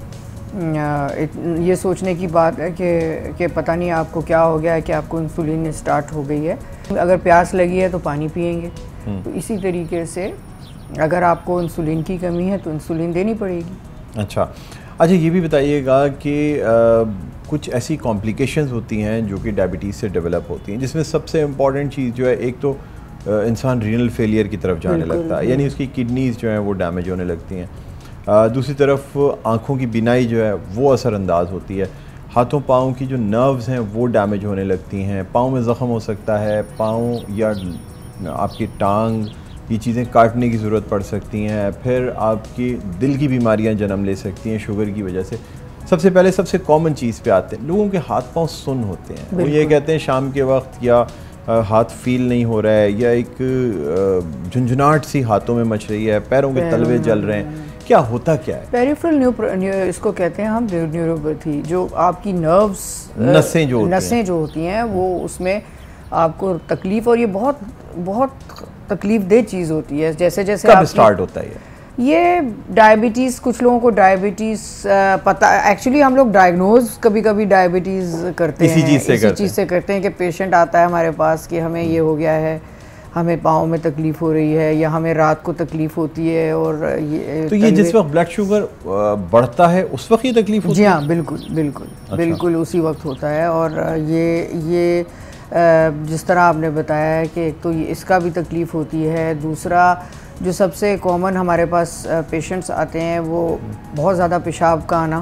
ये सोचने की बात है कि पता नहीं आपको क्या हो गया है कि आपको इंसुलिन स्टार्ट हो गई है। अगर प्यास लगी है तो पानी पिएंगे, तो इसी तरीके से अगर आपको इंसुलिन की कमी है तो इंसुलिन देनी पड़ेगी। अच्छा, ये भी बताइएगा कि कुछ ऐसी कॉम्प्लिकेशंस होती हैं जो कि डायबिटीज़ से डेवलप होती हैं, जिसमें सबसे इम्पॉर्टेंट चीज़ जो है, एक तो इंसान रीनल फेलियर की तरफ जाने लगता है, यानी उसकी किडनीज़ जो हैं वो डैमेज होने लगती हैं। दूसरी तरफ आँखों की बिनाई जो है वो असरअंदाज होती है। हाथों पाँव की जो नर्व्स हैं वो डैमेज होने लगती हैं। पाँव में ज़ख़म हो सकता है, पाँव या आपकी टांग, ये चीज़ें काटने की ज़रूरत पड़ सकती हैं। फिर आपकी दिल की बीमारियां जन्म ले सकती हैं शुगर की वजह से। सबसे पहले सबसे कॉमन चीज़ पे आते हैं, लोगों के हाथ पाँव सुन्न होते हैं। वो ये कहते हैं शाम के वक्त या हाथ फील नहीं हो रहा है, या एक झुंझुनाहट सी हाथों में मच रही है, पैरों के तलवे जल रहे हैं। क्या होता क्या है? पेरिफेरल इसको कहते हैं हम न्यूरोपैथी, जो आपकी नर्व्स नसें जो होती हैं वो उसमें आपको तकलीफ, और ये बहुत बहुत तकलीफ दह चीज़ होती है। जैसे जैसे कब स्टार्ट होता है ये डायबिटीज़, कुछ लोगों को डायबिटीज़ पता, एक्चुअली हम लोग डायग्नोज कभी कभी डायबिटीज़ करते हैं इसी चीज़ से करते हैं कि पेशेंट आता है हमारे पास कि हमें ये हो गया है, हमें पाँव में तकलीफ़ हो रही है, या हमें रात को तकलीफ़ होती है, और ये तो ये जिस वक्त ब्लड शुगर बढ़ता है उस वक्त ये तकलीफ होती है? जी हाँ, बिल्कुल बिल्कुल। अच्छा। बिल्कुल उसी वक्त होता है। और ये जिस तरह आपने बताया है कि एक तो इसका भी तकलीफ़ होती है, दूसरा जो सबसे कॉमन हमारे पास पेशेंट्स आते हैं वो बहुत ज़्यादा पेशाब का आना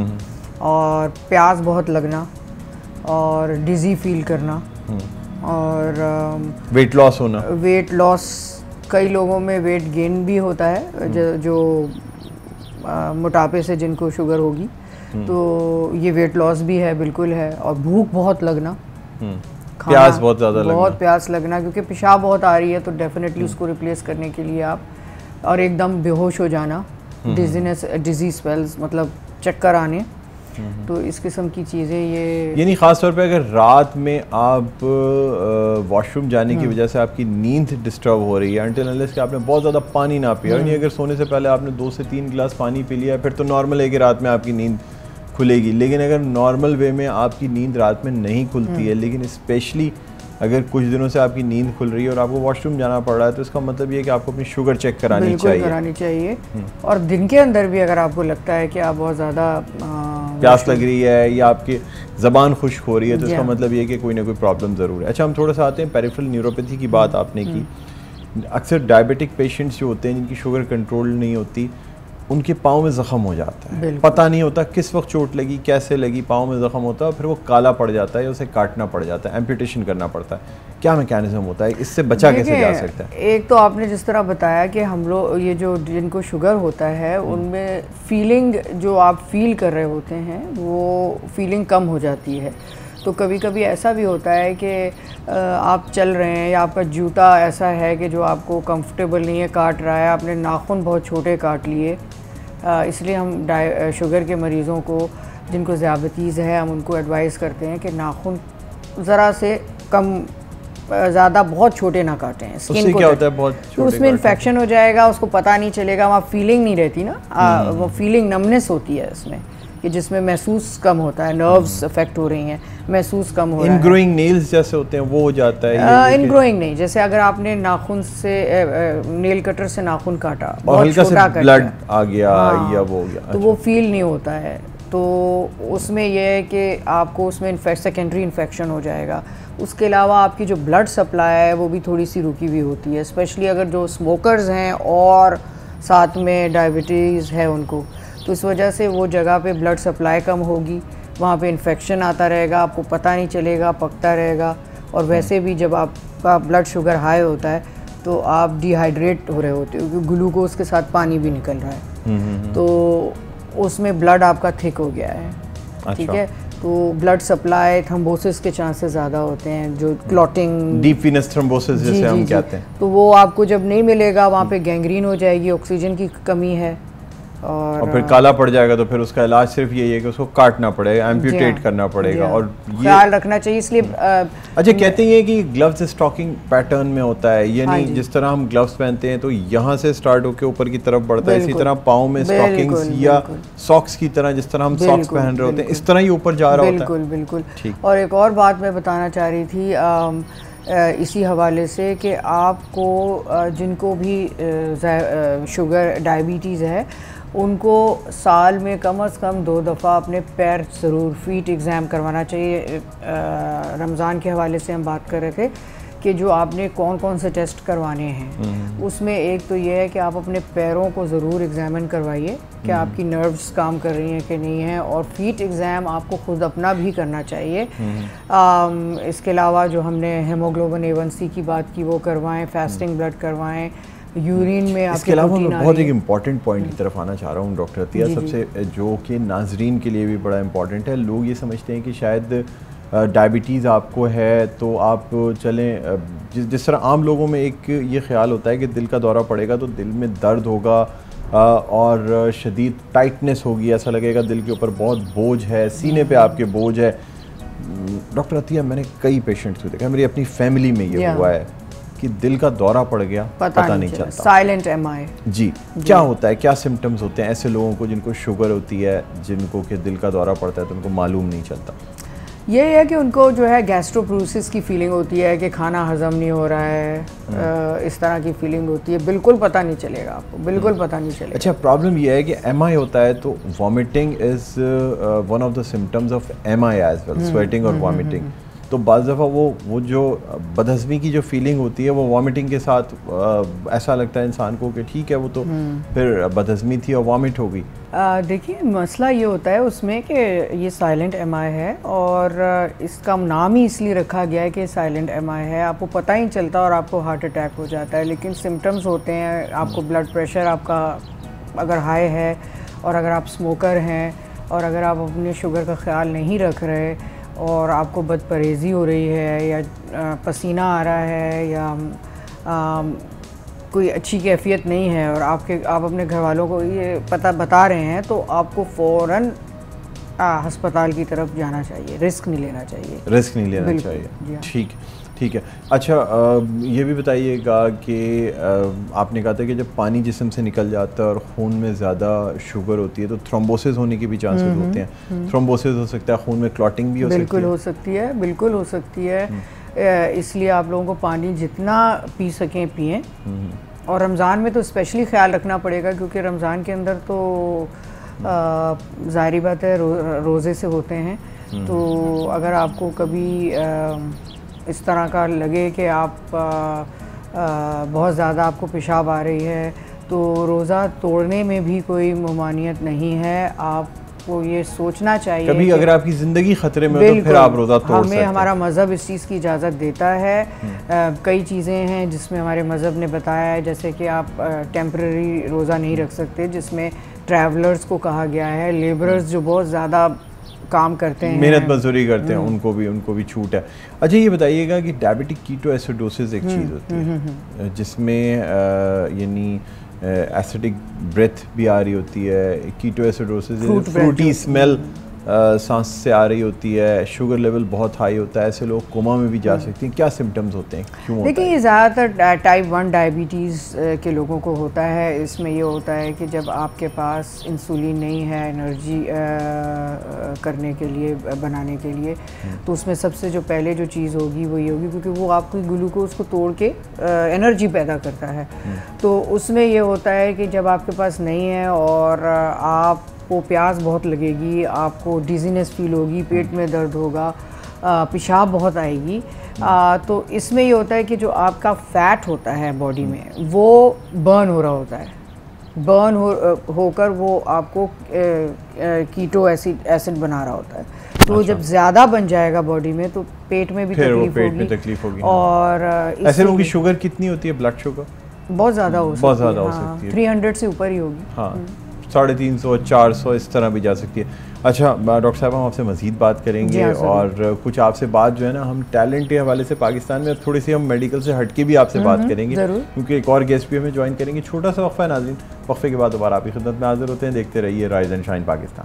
और प्यास बहुत लगना और डिज़ी फील करना और वेट लॉस होना। वेट लॉस, कई लोगों में वेट गेन भी होता है जो मोटापे से जिनको शुगर होगी, तो ये वेट लॉस भी है, बिल्कुल है। और भूख बहुत लगना, प्यास बहुत ज़्यादा लगना, बहुत प्यास लगना, क्योंकि पेशाब बहुत आ रही है तो डेफिनेटली उसको रिप्लेस करने के लिए आप, और एकदम बेहोश हो जाना, डिजीनेस, डिजीज स्पेल्स मतलब चक्कर आने, तो इस किस्म की चीज़ें ये। यानी ख़ास तौर पे अगर रात में आप वॉशरूम जाने की वजह से आपकी नींद डिस्टर्ब हो रही है, अनटिल अनलेस कि आपने बहुत ज़्यादा पानी ना पिया, यानी अगर सोने से पहले आपने 2 से 3 गिलास पानी पी लिया, फिर तो नॉर्मल है कि रात में आपकी नींद खुलेगी। लेकिन अगर नॉर्मल वे में आपकी नींद रात में नहीं खुलती है, लेकिन स्पेशली अगर कुछ दिनों से आपकी नींद खुल रही है और आपको वॉशरूम जाना पड़ रहा है, तो इसका मतलब ये है कि आपको अपनी शुगर चेक करानी चाहिए। और दिन के अंदर भी अगर आपको लगता है कि आप बहुत ज़्यादा प्यास लग रही है या आपकी ज़बान खुश्क हो रही है, तो इसका मतलब ये है कि कोई ना कोई प्रॉब्लम ज़रूर है। अच्छा, हम थोड़ा सा आते हैं पेरिफेरल न्यूरोपैथी की बात आपने की। अक्सर डायबिटिक पेशेंट्स जो होते हैं जिनकी शुगर कंट्रोल नहीं होती, उनके पाँव में ज़ख़म हो जाता है, पता नहीं होता किस वक्त चोट लगी, कैसे लगी, पाँव में ज़ख़म होता है, फिर वो काला पड़ जाता है या उसे काटना पड़ जाता है, एम्पुटेशन करना पड़ता है। क्या मैकेनिज्म होता है, इससे बचा कैसे जा सकता है? एक तो आपने जिस तरह बताया कि हम लोग ये जो जिनको शुगर होता है उनमें फीलिंग जो आप फील कर रहे होते हैं वो फीलिंग कम हो जाती है। तो कभी कभी ऐसा भी होता है कि आप चल रहे हैं या आपका जूता ऐसा है कि जो आपको कंफर्टेबल नहीं है, काट रहा है, आपने नाखून बहुत छोटे काट लिए, इसलिए हम शुगर के मरीज़ों को जिनको ज़ियाबतीज़ है हम उनको एडवाइस करते हैं कि नाखून ज़रा से कम ज़्यादा बहुत छोटे ना काटें। स्किन को क्या होता है बहुत छोटे, तो उसमें इन्फेक्शन हो जाएगा, उसको पता नहीं चलेगा, वहाँ फीलिंग नहीं रहती ना, वो फीलिंग नमनेस होती है उसमें कि जिसमें महसूस कम होता है, नर्व्स अफेक्ट हो रही हैं, महसूस कम हो रहा है। इनग्रोइंग नेल्स जैसे होते हैं वो हो जाता है। इनग्रोइंग नहीं, जैसे अगर आपने नाखून से नेल कटर से नाखून काटा और बहुत हल्का छोटा से ब्लड आ गया या वो हो गया, तो वो फील नहीं होता है, तो उसमें यह है कि आपको उसमें सेकेंडरी इन्फेक्शन हो जाएगा। उसके अलावा आपकी जो ब्लड सप्लाई है वो भी थोड़ी सी रुकी हुई होती है, स्पेशली अगर जो स्मोकर्स हैं और साथ में डायबिटीज़ है उनको, तो इस वजह से वो जगह पे ब्लड सप्लाई कम होगी, वहाँ पे इन्फेक्शन आता रहेगा, आपको पता नहीं चलेगा, पकता रहेगा। और वैसे भी जब आपका ब्लड शुगर हाई होता है तो आप डिहाइड्रेट हो रहे होते हो क्योंकि ग्लूकोज के साथ पानी भी निकल रहा है, तो उसमें ब्लड आपका थिक हो गया है। अच्छा। ठीक है, तो ब्लड सप्लाई थ्रोम्बोसिस के चांसेस ज़्यादा होते हैं, जो क्लॉटिंग, डीप वीनस थ्रोम्बोसिस जैसे हम कहते हैं, तो वो आपको जब नहीं मिलेगा वहाँ पे गैंग्रीन हो जाएगी, ऑक्सीजन की कमी है और फिर काला पड़ जाएगा, तो फिर उसका इलाज सिर्फ यही है कि उसको काटना पड़ेगा, एम्पुटेट करना पड़ेगा। और ये ख्याल रखना चाहिए, इसलिए अच्छा कहते हैं कि ग्लव्स स्टॉकिंग पैटर्न में होता है, यानी जिस तरह हम ग्लव्स पहनते हैं तो यहाँ से स्टार्ट होकर ऊपर की तरफ बढ़ता है, इसी तरह पाँव में स्टॉकिंग्स या सॉक्स की तरह जिस तरह हम सॉक्स पहन रहे होते हैं इस तरह ही ऊपर जा रहा होता है। बिल्कुल। और एक और बात मैं बताना चाह रही थी इसी हवाले से कि आपको जिनको भी शुगर डायबिटीज़ है उनको साल में कम से कम 2 दफ़ा अपने पैर ज़रूर फीट एग्ज़ाम करवाना चाहिए। रमज़ान के हवाले से हम बात कर रहे थे कि जो आपने कौन कौन से टेस्ट करवाने हैं, उसमें एक तो ये है कि आप अपने पैरों को ज़रूर एग्ज़ामिन करवाइए कि आपकी नर्व्स काम कर रही हैं कि नहीं है, और फीट एग्ज़ाम आपको ख़ुद अपना भी करना चाहिए। इसके अलावा जो हमने हेमोग्लोबिन A1C की बात की वो करवाएं, फास्टिंग ब्लड करवाएं, यूरिन में। इसके अलावा मैं बहुत एक इम्पॉर्टेंट पॉइंट की तरफ आना चाह रहा हूँ डॉक्टर अतिया, सबसे जो कि नाजरीन के लिए भी बड़ा इम्पॉर्टेंट है। लोग ये समझते हैं कि शायद डायबिटीज़ आपको है तो आप चलें, जिस तरह आम लोगों में एक ये ख्याल होता है कि दिल का दौरा पड़ेगा तो दिल में दर्द होगा और शदीद टाइटनेस होगी, ऐसा लगेगा दिल के ऊपर बहुत बोझ है, सीने पे आपके बोझ है। डॉक्टर अतिया, मैंने कई पेशेंट्स को देखा, मेरी अपनी फैमिली में ये हुआ है कि दिल का दौरा पड़ गया, पता नहीं चलता, साइलेंट MI। जी, क्या होता है, क्या सिम्टम्स होते हैं ऐसे लोगों को जिनको शुगर होती है, जिनको कि दिल का दौरा पड़ता है तो उनको मालूम नहीं चलता? ये है कि उनको जो है गैस्ट्रोप्रोसिस की फीलिंग होती है कि खाना हजम नहीं हो रहा है, इस तरह की फीलिंग होती है, बिल्कुल पता नहीं चलेगा आपको, बिल्कुल पता नहीं चलेगा। अच्छा, प्रॉब्लम ये है कि MI होता है तो vomiting is one of the symptoms of MI as well, sweating और वॉमिटिंग। तो बाज़ दफ़ा वो जो बदहज़मी की जो फीलिंग होती है वो वॉमिटिंग के साथ ऐसा लगता है इंसान को कि ठीक है वो तो फिर बदहज़मी थी और वॉमिट हो गई। देखिए मसला ये होता है उसमें कि ये साइलेंट एमआई है और इसका नाम ही इसलिए रखा गया है कि साइलेंट एमआई है, आपको पता ही चलता और आपको हार्ट अटैक हो जाता है, लेकिन सिम्टम्स होते हैं। आपको ब्लड प्रेशर आपका अगर हाई है और अगर आप स्मोकर हैं और अगर आप अपने शुगर का ख्याल नहीं रख रहे और आपको बदपरहेज़ी हो रही है या पसीना आ रहा है या कोई अच्छी कैफियत नहीं है और आप अपने घर वालों को ये बता रहे हैं, तो आपको फ़ौरन अस्पताल की तरफ जाना चाहिए, रिस्क नहीं लेना चाहिए। रिस्क नहीं लेना चाहिए, ठीक है। अच्छा ये भी बताइएगा कि आपने कहा था कि जब पानी जिस्म से निकल जाता है और खून में ज़्यादा शुगर होती है तो थ्रोम्बोसिस होने के भी चांसेस होते हैं। थ्रोम्बोसिस हो सकता है, खून में क्लॉटिंग भी हो सकती है। बिल्कुल हो सकती है। इसलिए आप लोगों को पानी जितना पी सकें पिएं और रमज़ान में तो स्पेशली ख़्याल रखना पड़ेगा क्योंकि रमज़ान के अंदर तो ज़ाहिर बात है रोज़े से होते हैं। तो अगर आपको कभी इस तरह का लगे कि आप बहुत ज़्यादा आपको पेशाब आ रही है तो रोज़ा तोड़ने में भी कोई ममानियत नहीं है। आपको ये सोचना चाहिए कभी अगर आपकी ज़िंदगी ख़तरे में हो तो फिर आप रोज़ा तोड़ सकते हैं। हमारा मज़हब इस चीज़ की इजाज़त देता है। कई चीज़ें हैं जिसमें हमारे मज़हब ने बताया है, जैसे कि आप टेम्परेरी रोज़ा नहीं रख सकते, जिसमें ट्रैवलर्स को कहा गया है, लेबरर्स जो बहुत ज़्यादा काम करते हैं, मेहनत मजदूरी करते हैं, उनको भी छूट है। अच्छा ये बताइएगा कि डायबिटिक कीटोएसिडोसिस एक चीज़ होती है जिसमें यानी एसिडिक ब्रेथ भी आ रही होती है, कीटोएसिडोसिस फ्रूटी स्मेल सांस से आ रही होती है, शुगर लेवल बहुत हाई होता है, ऐसे लोग कोमा में भी जा सकते हैं। क्या सिम्टम्स होते हैं, क्यों होता है? देखिए ये ज़्यादातर टाइप 1 डायबिटीज़ के लोगों को होता है। इसमें ये होता है कि जब आपके पास इंसुलिन नहीं है एनर्जी करने के लिए, बनाने के लिए, तो उसमें सबसे जो पहले जो चीज़ होगी वो ये होगी क्योंकि वो आपकी ग्लूकोज को तोड़ के एनर्जी पैदा करता है। तो उसमें ये होता है कि जब आपके पास नहीं है और आपको प्यास बहुत लगेगी, आपको डिजीनेस फील होगी, पेट में दर्द होगा, पेशाब बहुत आएगी, तो इसमें ये होता है कि जो आपका फ़ैट होता है बॉडी में वो बर्न हो रहा होता है। बर्न होकर वो आपको कीटो एसिड बना रहा होता है। तो जब ज़्यादा बन जाएगा बॉडी में तो पेट में भी तकलीफ होगी। और ऐसे लोगों की शुगर कितनी होती है, ब्लड शुगर? बहुत ज़्यादा हो सकती है। 300 से ऊपर ही होगी। हाँ, 350, 400 इस तरह भी जा सकती है। अच्छा डॉक्टर साहब, हम आपसे मज़ीद बात करेंगे और कुछ आपसे बात जो है ना, हम टैलेंट के हवाले से पाकिस्तान में थोड़ी सी हम मेडिकल से हटके भी आपसे बात करेंगे क्योंकि एक और गेस्ट भी हमें ज्वाइन करेंगे। छोटा सा वक्फा है नाज़रीन, वक्फे के बाद दोबारा आपकी खिदमत में हाजिर होते हैं। देखते रहिए राइज एंड शाइन पाकिस्तान।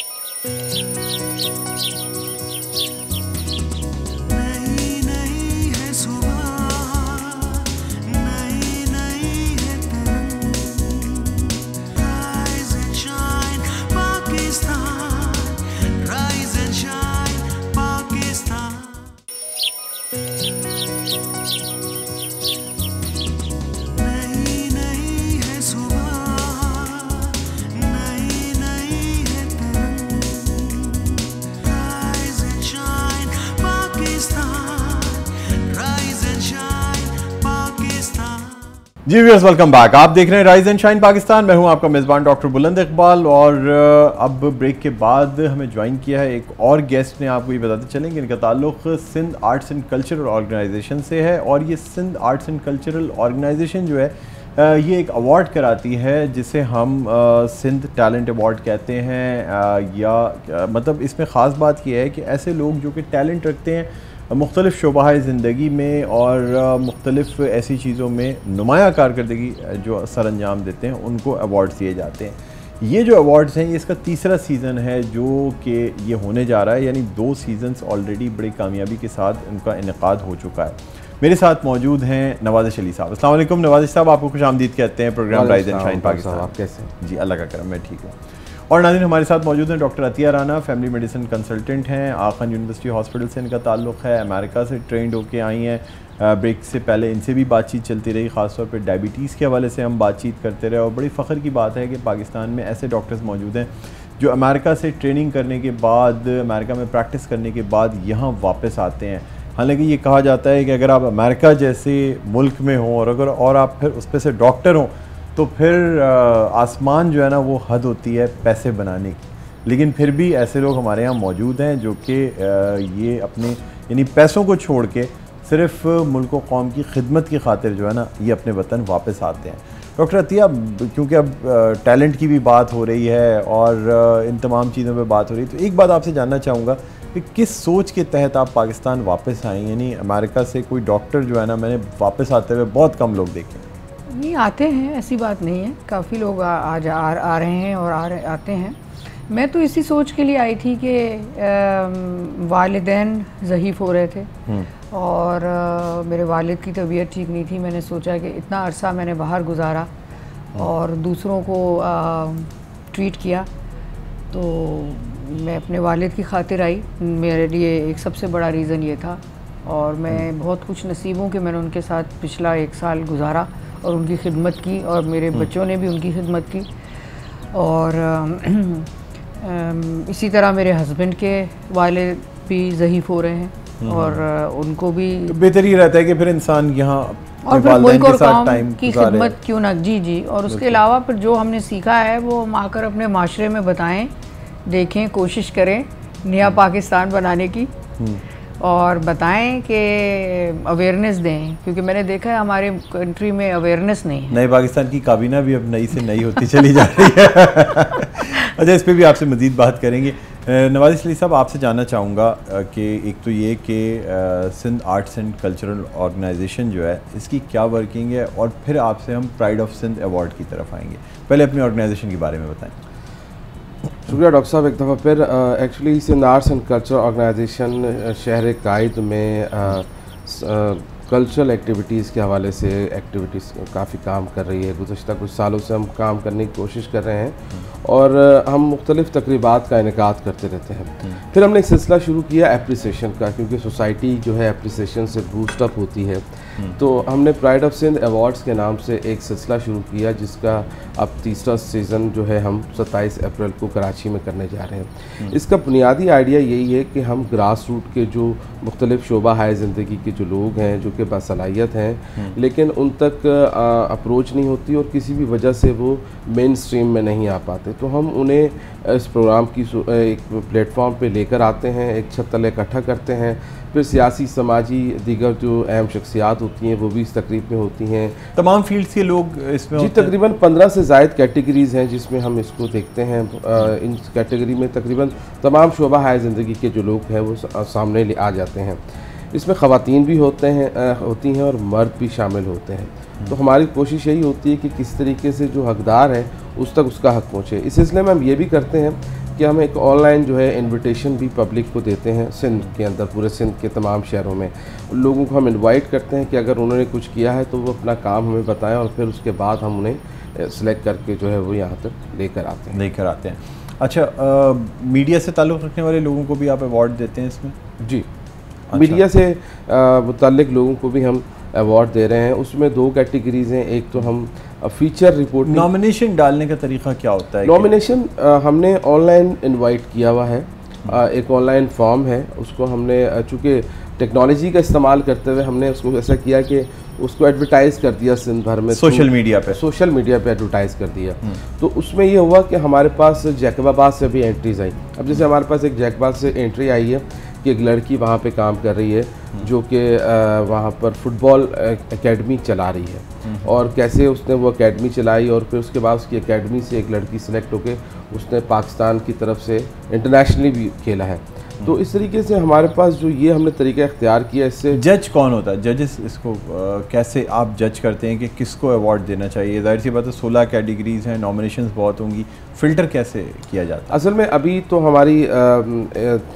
जी व्यूअर्स, वेलकम बैक। आप देख रहे हैं राइज एंड शाइन पाकिस्तान। मैं हूं आपका मेज़बान डॉक्टर बुलंद इकबाल और अब ब्रेक के बाद हमें ज्वाइन किया है एक और गेस्ट ने। आपको ये बताते चलें कि इनका ताल्लुक़ Sindh arts and cultural organisation से है और ये Sindh arts and cultural organisation जो है ये एक अवार्ड कराती है जिसे हम सिंध टैलेंट अवार्ड कहते हैं। या मतलब इसमें ख़ास बात यह है कि ऐसे लोग जो कि टैलेंट रखते हैं मुख्तलिफ़ शोबाह ज़िंदगी में और मुख्तलिफ़ ऐसी चीज़ों में नुमाया कारकर्दगी जो सर अंजाम देते हैं, उनको अवार्ड्स दिए जाते हैं। ये जो अवार्ड्स हैं, ये इसका तीसरा सीज़न है जो कि ये होने जा रहा है, यानी 2 सीज़न्स ऑलरेडी बड़ी कामयाबी के साथ उनका इनेकाद हो चुका है। मेरे साथ मौजूद हैं नवाज़िश अली साहब। अस्सलाम वालेकुम नवाज़िश साहब, आपको खुश आमदीद कहते हैं programme rise and shine Pakistan. आप कैसे? जी अल्लाह का करम, मैं ठीक हूँ। और नाज़रीन हमारे साथ मौजूद हैं doctor Atiya Rana, family medicine consultant हैं, आखन यूनिवर्सिटी हॉस्पिटल से इनका ताल्लुक़ है, अमेरिका से ट्रेंड होके आई हैं। ब्रेक से पहले इनसे भी बातचीत चलती रही, ख़ासतौर पे डायबिटीज़ के हवाले से हम बातचीत करते रहे। और बड़ी फ़ख्र की बात है कि पाकिस्तान में ऐसे डॉक्टर्स मौजूद हैं जो अमेरिका से ट्रेनिंग करने के बाद, अमेरिका में प्रैक्टिस करने के बाद यहाँ वापस आते हैं। हालांकि ये कहा जाता है कि अगर आप अमेरिका जैसे मुल्क में हों और आप फिर उस पर से डॉक्टर हों तो फिर आसमान जो है ना वो हद होती है पैसे बनाने की। लेकिन फिर भी ऐसे लोग हमारे यहाँ मौजूद हैं जो कि ये अपने यानी पैसों को छोड़ के सिर्फ मुल्क व कौम की खिदमत की खातिर जो है ना ये अपने वतन वापस आते हैं। डॉक्टर अतिया, क्योंकि अब टैलेंट की भी बात हो रही है और इन तमाम चीज़ों पे बात हो रही है, तो एक बात आपसे जानना चाहूँगा कि किस सोच के तहत आप पाकिस्तान वापस आए? यानी अमेरिका से कोई डॉक्टर जो है ना, मैंने वापस आते हुए बहुत कम लोग देखे। नहीं, आते हैं, ऐसी बात नहीं है, काफ़ी लोग आ रहे हैं और आते हैं। मैं तो इसी सोच के लिए आई थी कि वालिदैन ज़ईफ़ हो रहे थे और मेरे वालिद की तबीयत ठीक नहीं थी। मैंने सोचा कि इतना अरसा मैंने बाहर गुजारा और दूसरों को ट्रीट किया, तो मैं अपने वालिद की खातिर आई। मेरे लिए एक सबसे बड़ा रीज़न ये था और मैं बहुत खुश नसीब हूँ कि मैंने उनके साथ पिछला 1 साल गुजारा और उनकी खिदमत की, और मेरे बच्चों ने भी उनकी खिदमत की। और इसी तरह मेरे हस्बैंड के वालिद भी ज़ईफ़ हो रहे हैं और उनको भी बेहतर ही रहता है कि फिर इंसान यहाँ और फिर मुल्क और कौम की खिदमत क्यों ना। जी। और उसके अलावा फिर जो हमने सीखा है वो हम आकर अपने माशरे में बताएं, देखें, कोशिश करें नया पाकिस्तान बनाने की और बताएं कि अवेयरनेस दें, क्योंकि मैंने देखा है हमारे कंट्री में अवेयरनेस नहीं है। नए पाकिस्तान की काबीना भी अब नई से नई होती चली जा रही है। अच्छा, इस पे भी आपसे मज़ीद बात करेंगे। नवाज़ इस्लाही साहब, आपसे जानना चाहूँगा कि एक तो ये कि Sindh arts and cultural organisation जो है इसकी क्या वर्किंग है, और फिर आपसे हम प्राइड ऑफ सिंध अवार्ड की तरफ आएंगे। पहले अपनी ऑर्गेनाइजेशन के बारे में बताएं। शुक्रिया डॉक्टर साहब एक दफ़ा फिर। Actually Sindh arts and culture organisation शहर कायद में कल्चरल एक्टिविटीज़ के हवाले से एक्टिविटीज़ काफ़ी काम कर रही है। गुज़श्ता कुछ सालों से हम काम करने की कोशिश कर रहे हैं और हम मुख्तलिफ़ तकरीबात का इनेकाद करते रहते हैं। फिर हमने एक सिलसिला शुरू किया एप्रिसिएशन का, क्योंकि सोसाइटी जो है एप्रिसिएशन से बूस्टअप होती है। तो हमने प्राइड ऑफ सिंध अवार्ड्स के नाम से एक सिलसिला शुरू किया, जिसका अब तीसरा सीज़न जो है हम 27 अप्रैल को कराची में करने जा रहे हैं। इसका बुनियादी आइडिया यही है कि हम ग्रास रूट के जो मुख्तलिफ़ शोबा है ज़िंदगी के जो लोग हैं जो कि बासलाहियत हैं लेकिन उन तक अप्रोच नहीं होती और किसी भी वजह से वो मेन स्ट्रीम में नहीं आ पाते, तो हम उन्हें इस प्रोग्राम की एक प्लेटफॉर्म पे लेकर आते हैं, एक छत तले इकट्ठा करते हैं। फिर सियासी, समाजी, दीगर जो अहम शख्सियात होती हैं वो भी इस तकरीब में होती हैं। तमाम फील्ड्स के लोग इसमें जी, तकरीबन 15 से ज़ायद कैटेगरीज़ हैं जिसमें हम इसको देखते हैं। इन कैटेगरी में तकरीबन तमाम शोबा है ज़िंदगी के जो लोग हैं वो सामने आ जाते हैं। इसमें ख़वातीन भी होती हैं और मर्द भी शामिल होते हैं। तो हमारी कोशिश यही होती है कि किस तरीके से जो हकदार है उस तक उसका हक पहुँचे। इस सिलसिले में हम ये भी करते हैं कि हम एक ऑनलाइन जो है इनविटेशन भी पब्लिक को देते हैं सिंध के अंदर, पूरे सिंध के तमाम शहरों में। लोगों को हम इनवाइट करते हैं कि अगर उन्होंने कुछ किया है तो वो अपना काम हमें बताएं और फिर उसके बाद हम उन्हें सेलेक्ट करके जो है वो यहाँ तक लेकर आते हैं। अच्छा, मीडिया से ताल्लुक़ रखने वाले लोगों को भी आप अवार्ड देते हैं इसमें? जी, अच्छा। मीडिया से मुतल्लिक़ लोगों को भी हम अवार्ड दे रहे हैं। उसमें 2 कैटेगरीज़ हैं। एक तो हम फीचर रिपोर्ट। नॉमिनेशन डालने का तरीका क्या होता है? नॉमिनेशन हमने ऑनलाइन इनवाइट किया हुआ है, एक ऑनलाइन फॉर्म है, उसको हमने चूँकि टेक्नोलॉजी का इस्तेमाल करते हुए हमने उसको ऐसा किया कि उसको एडवर्टाइज़ कर दिया सिंध भर में, सोशल मीडिया पे एडवर्टाइज़ कर दिया। तो उसमें ये हुआ कि हमारे पास जैकबाबाद से भी एंट्रीज़ आई। अब जैसे हमारे पास एक जैकबाबाद से एंट्री आई है कि एक लड़की वहाँ पे काम कर रही है जो कि वहाँ पर फुटबॉल एकेडमी चला रही है, और कैसे उसने वो एकेडमी चलाई और फिर उसके बाद उसकी एकेडमी से एक लड़की सेलेक्ट होकर उसने पाकिस्तान की तरफ से इंटरनेशनली भी खेला है। तो इस तरीके से हमारे पास जो ये हमने तरीका इख्तियार किया। इससे जज कौन होता है? जजेस इसको कैसे आप जज करते हैं कि किसको अवार्ड देना चाहिए? जाहिर सी बात है 16 कैटेगरीज़ हैं, नॉमिनेशंस बहुत होंगी, फ़िल्टर कैसे किया जाता है? असल में अभी तो हमारी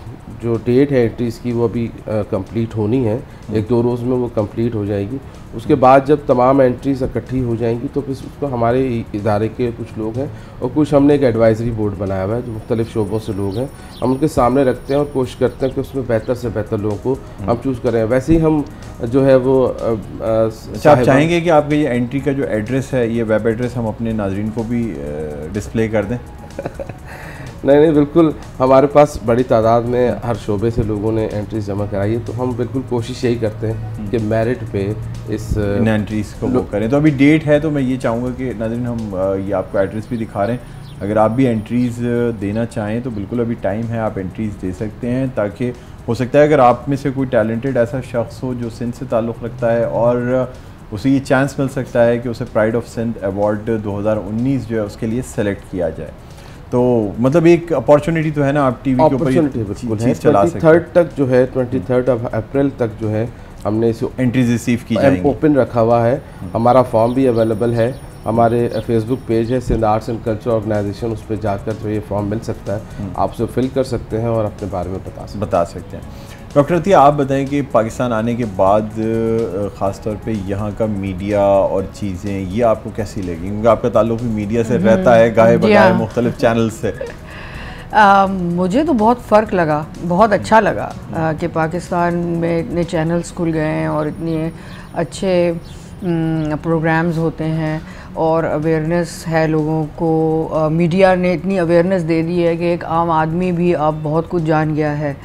जो डेट है एंट्रीज़ की वो अभी कंप्लीट होनी है, 1-2 रोज़ में वो कंप्लीट हो जाएगी। उसके बाद जब तमाम एंट्रीज इकट्ठी हो जाएंगी तो फिर उसको हमारे इदारे के कुछ लोग हैं और कुछ हमने एक एडवाइजरी बोर्ड बनाया हुआ है जो मुख्तलिफ शोबों से लोग हैं, हम उनके सामने रखते हैं और कोशिश करते हैं कि उसमें बेहतर से बेहतर लोगों को हम चूज़ करें। वैसे ही हम जो है वो अच्छा, आप चाहेंगे कि आपके ये एंट्री का जो एड्रेस है, ये वेब एड्रेस हम अपने नाजरीन को भी डिस्प्ले कर दें? नहीं, बिल्कुल, हमारे पास बड़ी तादाद में हर शोबे से लोगों ने एंट्रीज जमा कराई है, तो हम बिल्कुल कोशिश यही करते हैं कि मेरिट पे इन एंट्रीज़ को वो करें। तो अभी डेट है, तो मैं ये चाहूँगा कि नाज़रीन हम ये आपको एड्रेस भी दिखा रहे हैं, अगर आप भी एंट्रीज़ देना चाहें तो बिल्कुल अभी टाइम है, आप एंट्रीज़ दे सकते हैं, ताकि हो सकता है अगर आप में से कोई टैलेंटेड ऐसा शख्स हो जो सिंध से ताल्लुक़ रखता है और उसे ये चांस मिल सकता है कि उसे प्राइड ऑफ सिंध अवार्ड 2019 जो है उसके लिए सेलेक्ट किया जाए। तो मतलब एक अपॉर्चुनिटी तो है ना, आप टीवी के ऊपर चीज़ चला सकते हैं। 23 तक जो है 23 अप्रैल तक जो है हमने इसे एंट्रीज रिसीव की जाएंगी, ओपन रखा हुआ है। हमारा फॉर्म भी अवेलेबल है, हमारे फेसबुक पेज है Sindh arts and culture organisation, उस पर जाकर जो ये फॉर्म मिल सकता है, आप उसे फिल कर सकते हैं और अपने बारे में बता सकते हैं। डॉक्टर अतिया, आप बताएं कि पाकिस्तान आने के बाद ख़ास तौर पे यहाँ का मीडिया और चीज़ें ये आपको कैसी लगी, क्योंकि आपका ताल्लुक़ भी मीडिया से रहता है, गाहे बगाहे मुख्तलिफ चैनल से। मुझे तो बहुत फ़र्क लगा, बहुत अच्छा लगा कि पाकिस्तान में इतने चैनल्स खुल गए हैं और इतने अच्छे प्रोग्राम्स होते हैं और अवेयरनेस है लोगों को। मीडिया ने इतनी अवेयरनेस दे दी है कि एक आम आदमी भी अब बहुत कुछ जान गया है।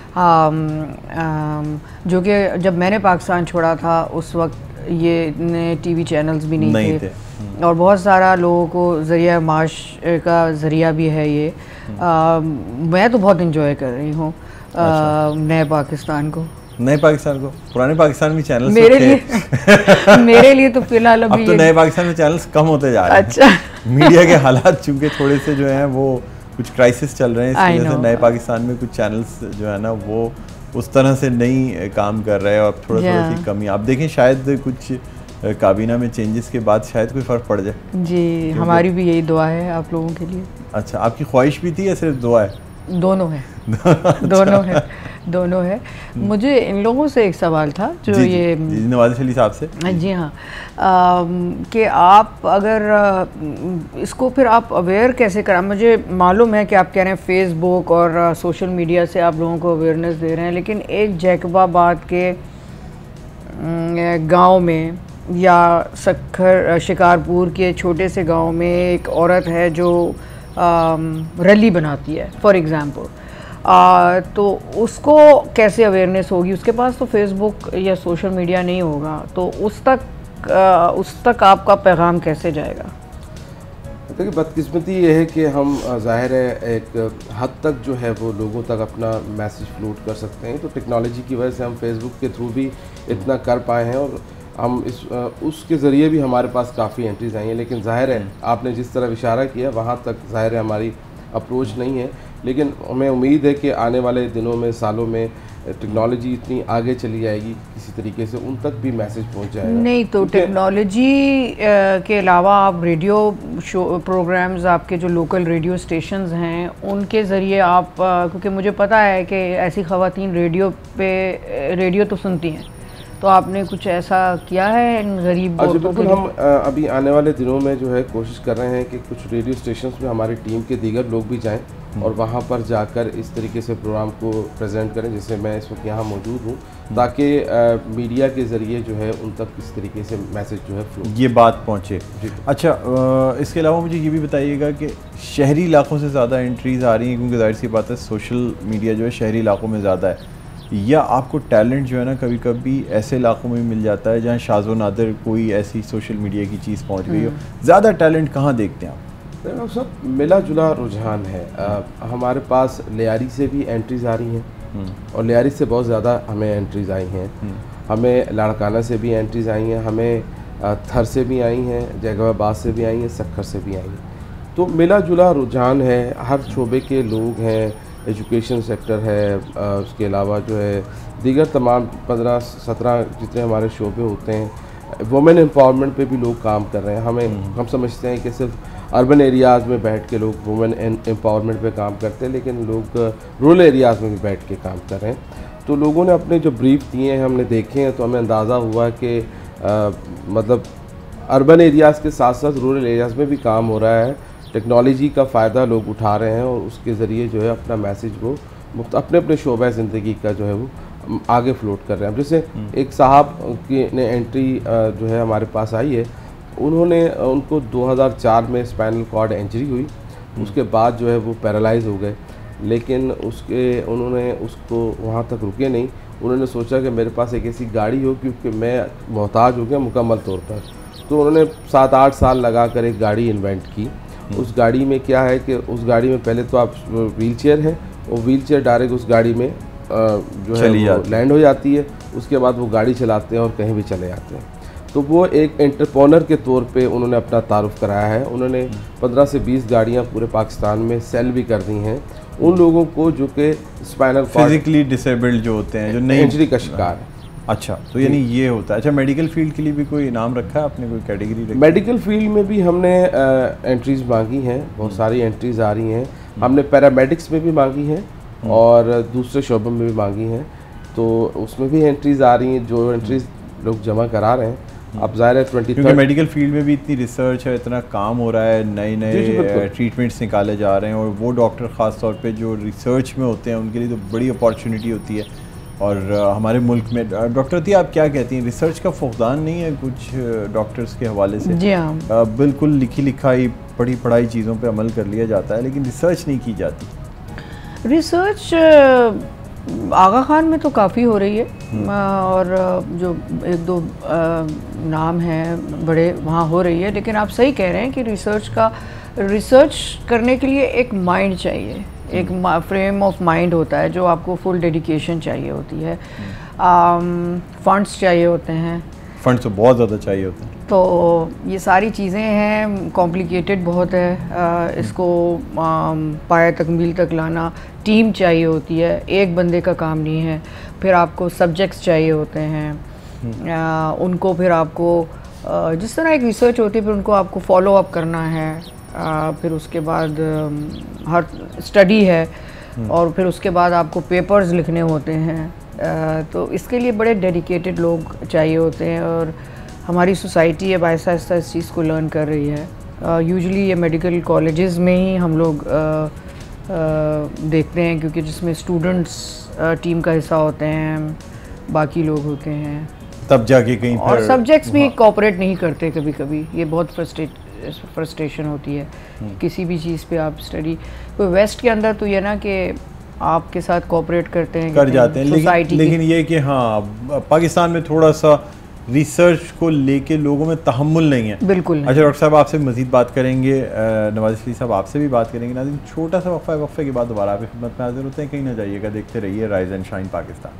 जो कि जब मैंने पाकिस्तान छोड़ा था उस वक्त ये इतने टीवी चैनल्स भी नहीं थे और बहुत सारा लोगों को ज़रिया माश का ज़रिया भी है ये। मैं तो बहुत इंजॉय कर रही हूँ नए पाकिस्तान को। पुराने पाकिस्तान में चैनल्स मेरे लिए तो फिलहाल अभी अब तो नए पाकिस्तान में चैनल्स कम होते जा रहे हैं। अच्छा मीडिया के हालात चूंकि थोड़े से जो हैं वो कुछ क्राइसिस चल रहे हैं, इस वजह से नए पाकिस्तान में कुछ चैनल्स जो है ना वो उस तरह से नहीं काम कर रहे हैं और थोड़ी सी कमी। आप देखें शायद कुछ काबीना में चेंजेस के बाद शायद कोई फ़र्क पड़ जाए। जी, हमारी भी यही दुआ है आप लोगों के लिए। अच्छा, आपकी ख्वाहिश भी थी या सिर्फ दुआ है? दोनों है। दोनों है। मुझे इन लोगों से एक सवाल था जो ये नवाज़ शरीफ साहब से। जी हाँ, कि आप अगर इसको फिर आप अवेयर कैसे करा। मुझे मालूम है कि आप कह रहे हैं फेसबुक और सोशल मीडिया से आप लोगों को अवेयरनेस दे रहे हैं, लेकिन एक जैकबाबाद के गांव में या शिकारपुर के छोटे से गांव में एक औरत है जो रैली बनाती है फॉर एग्ज़ाम्पल, तो उसको कैसे अवेयरनेस होगी? उसके पास तो फेसबुक या सोशल मीडिया नहीं होगा, तो उस तक आपका पैगाम कैसे जाएगा? देखिए, बदकिस्मती ये है कि हम ज़ाहिर है एक हद तक जो है वो लोगों तक अपना मैसेज फ्लोट कर सकते हैं, तो टेक्नोलॉजी की वजह से हम फेसबुक के थ्रू भी इतना कर पाए हैं और हम उसके ज़रिए भी हमारे पास काफ़ी एंट्रीज आई हैं। लेकिन ज़ाहिर है आपने जिस तरह इशारा किया वहाँ तक ज़ाहिर है हमारी अप्रोच नहीं है, लेकिन हमें उम्मीद है कि आने वाले दिनों में सालों में टेक्नोलॉजी इतनी आगे चली जाएगी किसी तरीके से उन तक भी मैसेज पहुंच जाएगा। नहीं तो टेक्नोलॉजी के अलावा आप रेडियो शो प्रोग्राम्स, आपके जो लोकल रेडियो स्टेशंस हैं उनके ज़रिए आप, क्योंकि मुझे पता है कि ऐसी ख़वातीन रेडियो तो सुनती हैं, तो आपने कुछ ऐसा किया है इन गरीब औरतों के लिए? बिल्कुल, हम अभी आने वाले दिनों में जो है कोशिश कर रहे हैं कि कुछ रेडियो स्टेशंस में हमारी टीम के दीगर लोग भी जाएं और वहाँ पर जाकर इस तरीके से प्रोग्राम को प्रेजेंट करें जैसे मैं इस वक्त यहाँ मौजूद हूँ, ताकि मीडिया के ज़रिए जो है उन तक किस तरीके से मैसेज जो है ये बात पहुँचे। अच्छा, इसके अलावा मुझे ये भी बताइएगा कि शहरी इलाकों से ज़्यादा एंट्रीज़ आ रही हैं, क्योंकि जाहिर सी बात है सोशल मीडिया जो है शहरी इलाकों में ज़्यादा है, या आपको टैलेंट जो है ना कभी कभी ऐसे इलाकों में मिल जाता है जहाँ शाज़ो नादिर कोई ऐसी सोशल मीडिया की चीज़ पहुँच गई हो? ज़्यादा टैलेंट कहाँ देखते हैं आप? सब मिला जुला रुझान है। हमारे पास लियारी से भी एंट्रीज आ रही हैं और लियारी से बहुत ज़्यादा हमें एंट्रीज आई हैं, हमें लाड़काना से भी एंट्रीज आई हैं, हमें थर से भी आई हैं, जैकबाबाद से भी आई हैं, सखर से भी आई हैं। तो मिला जुला रुझान है, हर शोबे के लोग हैं, एजुकेशन सेक्टर है, उसके अलावा जो है दीगर तमाम 15-17 जितने हमारे शोबे होते हैं वुमेन एम्पावरमेंट पे भी लोग काम कर रहे हैं। हम समझते हैं कि सिर्फ अर्बन एरियाज़ में बैठ के लोग वुमेन एम्पावरमेंट पे काम करते हैं, लेकिन लोग रूरल एरियाज़ में भी बैठ के काम कर रहे हैं। तो लोगों ने अपने जो ब्रीफ दिए हैं हमने देखे हैं, तो हमें अंदाज़ा हुआ कि मतलब अर्बन एरियाज़ के साथ साथ रूरल एरियाज़ में भी काम हो रहा है। टेक्नोलॉजी का फ़ायदा लोग उठा रहे हैं और उसके ज़रिए जो है अपना मैसेज वो अपने अपने शोबा ज़िंदगी का जो है वो आगे फ्लोट कर रहे हैं। जैसे एक साहब की ने एंट्री जो है हमारे पास आई है, उनको 2004 में स्पाइनल कॉर्ड इंजरी हुई, उसके बाद जो है वो पैरालाइज हो गए, लेकिन उन्होंने उसको वहाँ तक रुके नहीं। उन्होंने सोचा कि मेरे पास एक ऐसी गाड़ी हो, क्योंकि मैं मोहताज हो गया मुकम्मल तौर पर। तो उन्होंने 7-8 साल लगा कर एक गाड़ी इन्वेंट की। उस गाड़ी में क्या है कि उस गाड़ी में पहले तो आप व्हील चेयर है, और व्हील चेयर डायरेक्ट उस गाड़ी में जो है वो लैंड हो जाती है। उसके बाद वो गाड़ी चलाते हैं और कहीं भी चले जाते हैं। तो वो एक एंटरप्रेन्योर के तौर पे उन्होंने अपना तारुफ कराया है। उन्होंने 15 से 20 गाड़ियाँ पूरे पाकिस्तान में सेल भी कर दी हैं उन लोगों को जो कि स्पाइनल कॉर्ड फिजिकली डिसेबल्ड जो होते हैं, जो नहीं इंजरी का शिकार है। अच्छा, तो यानी ये होता है। अच्छा, मेडिकल फील्ड के लिए भी कोई इनाम रखा है आपने, कोई कैटेगरी रखी? मेडिकल फील्ड में भी हमने एंट्रीज़ मांगी हैं, बहुत सारी एंट्रीज़ आ रही हैं। हमने पैरामेडिक्स में भी मांगी हैं और दूसरे शोबों में भी मांगी हैं, तो उसमें भी एंट्रीज़ आ रही हैं। जो एंट्रीज़ लोग जमा करा रहे हैं, अब ज़ाहिर है 23 क्योंकि मेडिकल फील्ड में भी इतनी रिसर्च है, इतना काम हो रहा है, नए नए ट्रीटमेंट्स निकाले जा रहे हैं, और वो डॉक्टर ख़ास तौर पे जो रिसर्च में होते हैं उनके लिए तो बड़ी अपॉर्चुनिटी होती है। और हमारे मुल्क में डॉक्टर थी, आप क्या कहती हैं, रिसर्च का फुकदान नहीं है कुछ डॉक्टर्स के हवाले से? जी हाँ, बिल्कुल लिखी लिखाई पढ़ी पढ़ाई चीज़ों पे अमल कर लिया जाता है, लेकिन रिसर्च नहीं की जाती। रिसर्च आगा खान में तो काफ़ी हो रही है, और जो 1-2 नाम हैं बड़े वहाँ हो रही है। लेकिन आप सही कह रहे हैं कि रिसर्च करने के लिए एक माइंड चाहिए, एक फ्रेम ऑफ माइंड होता है जो आपको फुल डेडिकेशन चाहिए होती है। फंड्स चाहिए होते हैं, फंड्स तो बहुत ज़्यादा चाहिए होते हैं। तो ये सारी चीज़ें हैं, कॉम्प्लिकेटेड बहुत है। इसको पाया तकमील तक लाना टीम चाहिए होती है, एक बंदे का काम नहीं है। फिर आपको सब्जेक्ट्स चाहिए होते हैं, उनको फिर आपको जिस तरह एक रिसर्च होती है फिर उनको आपको फॉलो अप करना है। फिर उसके बाद हर स्टडी है, और फिर उसके बाद आपको पेपर्स लिखने होते हैं। तो इसके लिए बड़े डेडिकेटेड लोग चाहिए होते हैं, और हमारी सोसाइटी है आहिस्ता आहिस्ता इस चीज़ को लर्न कर रही है। यूजुअली ये मेडिकल कॉलेजेस में ही हम लोग देखते हैं, क्योंकि जिसमें स्टूडेंट्स टीम का हिस्सा होते हैं, बाकी लोग होते हैं, तब जाके कहीं और सब्जेक्ट्स भी कोऑपरेट नहीं करते। कभी कभी ये बहुत फ्रस्ट्रेशन होती है किसी भी चीज़ पे आप स्टडी। कोई वेस्ट के अंदर तो ये ना कि आपके साथ कोऑपरेट करते हैं, कर जाते हैं, लेकिन ये कि हाँ पाकिस्तान में थोड़ा सा रिसर्च को लेके लोगों में तहम्मुल नहीं है। बिल्कुल। अच्छा डॉक्टर साहब, आपसे मज़ीद बात करेंगे, नवाज़ शरीफ साहब आपसे भी बात करेंगे। नाज़रीन, छोटा सा वक्फे के बाद दोबारा आपकी खिदमत में हाजिर होते हैं, कहीं ना जाइएगा, देखते रहिए rise and shine Pakistan.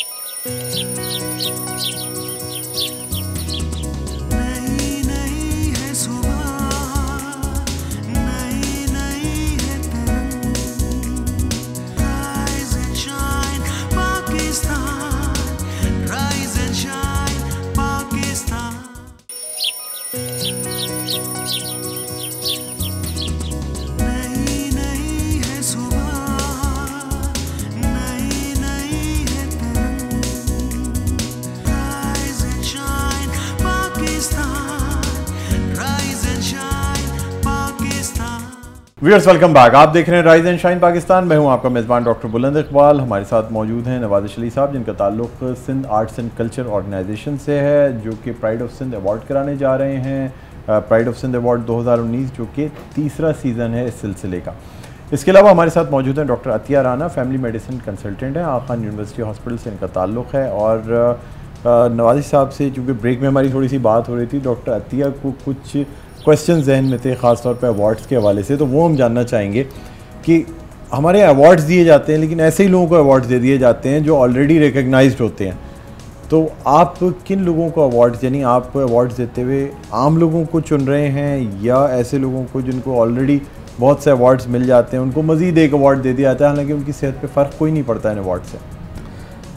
Viewers, welcome back. आप देख रहे हैं राइज एंड शाइन पाकिस्तान। मैं हूं आपका मेज़बान डॉक्टर बुलंद इकबाल। हमारे साथ मौजूद हैं नवाज़ शरीफ साहब, जिनका ताल्लुक़ Sindh arts and culture organisation से है, जो कि प्राइड ऑफ सिंध अवार्ड कराने जा रहे हैं। प्राइड ऑफ सिंध अवार्ड 2019, जो कि तीसरा सीज़न है इस सिलसिले का। इसके अलावा हमारे साथ मौजूद हैं doctor Atiya Rana, family medicine consultant हैं, आगा खान यूनिवर्सिटी हॉस्पिटल से इनका ताल्लुक़ है। और नवाज़ साहब से चूँकि ब्रेक में हमारी थोड़ी सी बात हो रही थी, डॉक्टर अतिया को कुछ क्वेश्चन जहन में थे ख़ास तौर पे अवार्ड्स के हवाले से, तो वो हम जानना चाहेंगे कि हमारे अवार्ड्स दिए जाते हैं, लेकिन ऐसे ही लोगों को अवार्ड्स दे दिए जाते हैं जो ऑलरेडी रिकग्नाइज्ड होते हैं। तो आप किन लोगों को अवार्ड्स, यानी आप अवार्ड्स देते हुए आम लोगों को चुन रहे हैं या ऐसे लोगों को जिनको ऑलरेडी बहुत से अवार्ड्स मिल जाते हैं उनको मज़ीद एक अवार्ड दे दिया जाता है, हालांकि उनकी सेहत पे फ़र्क कोई नहीं पड़ता है अवार्ड से?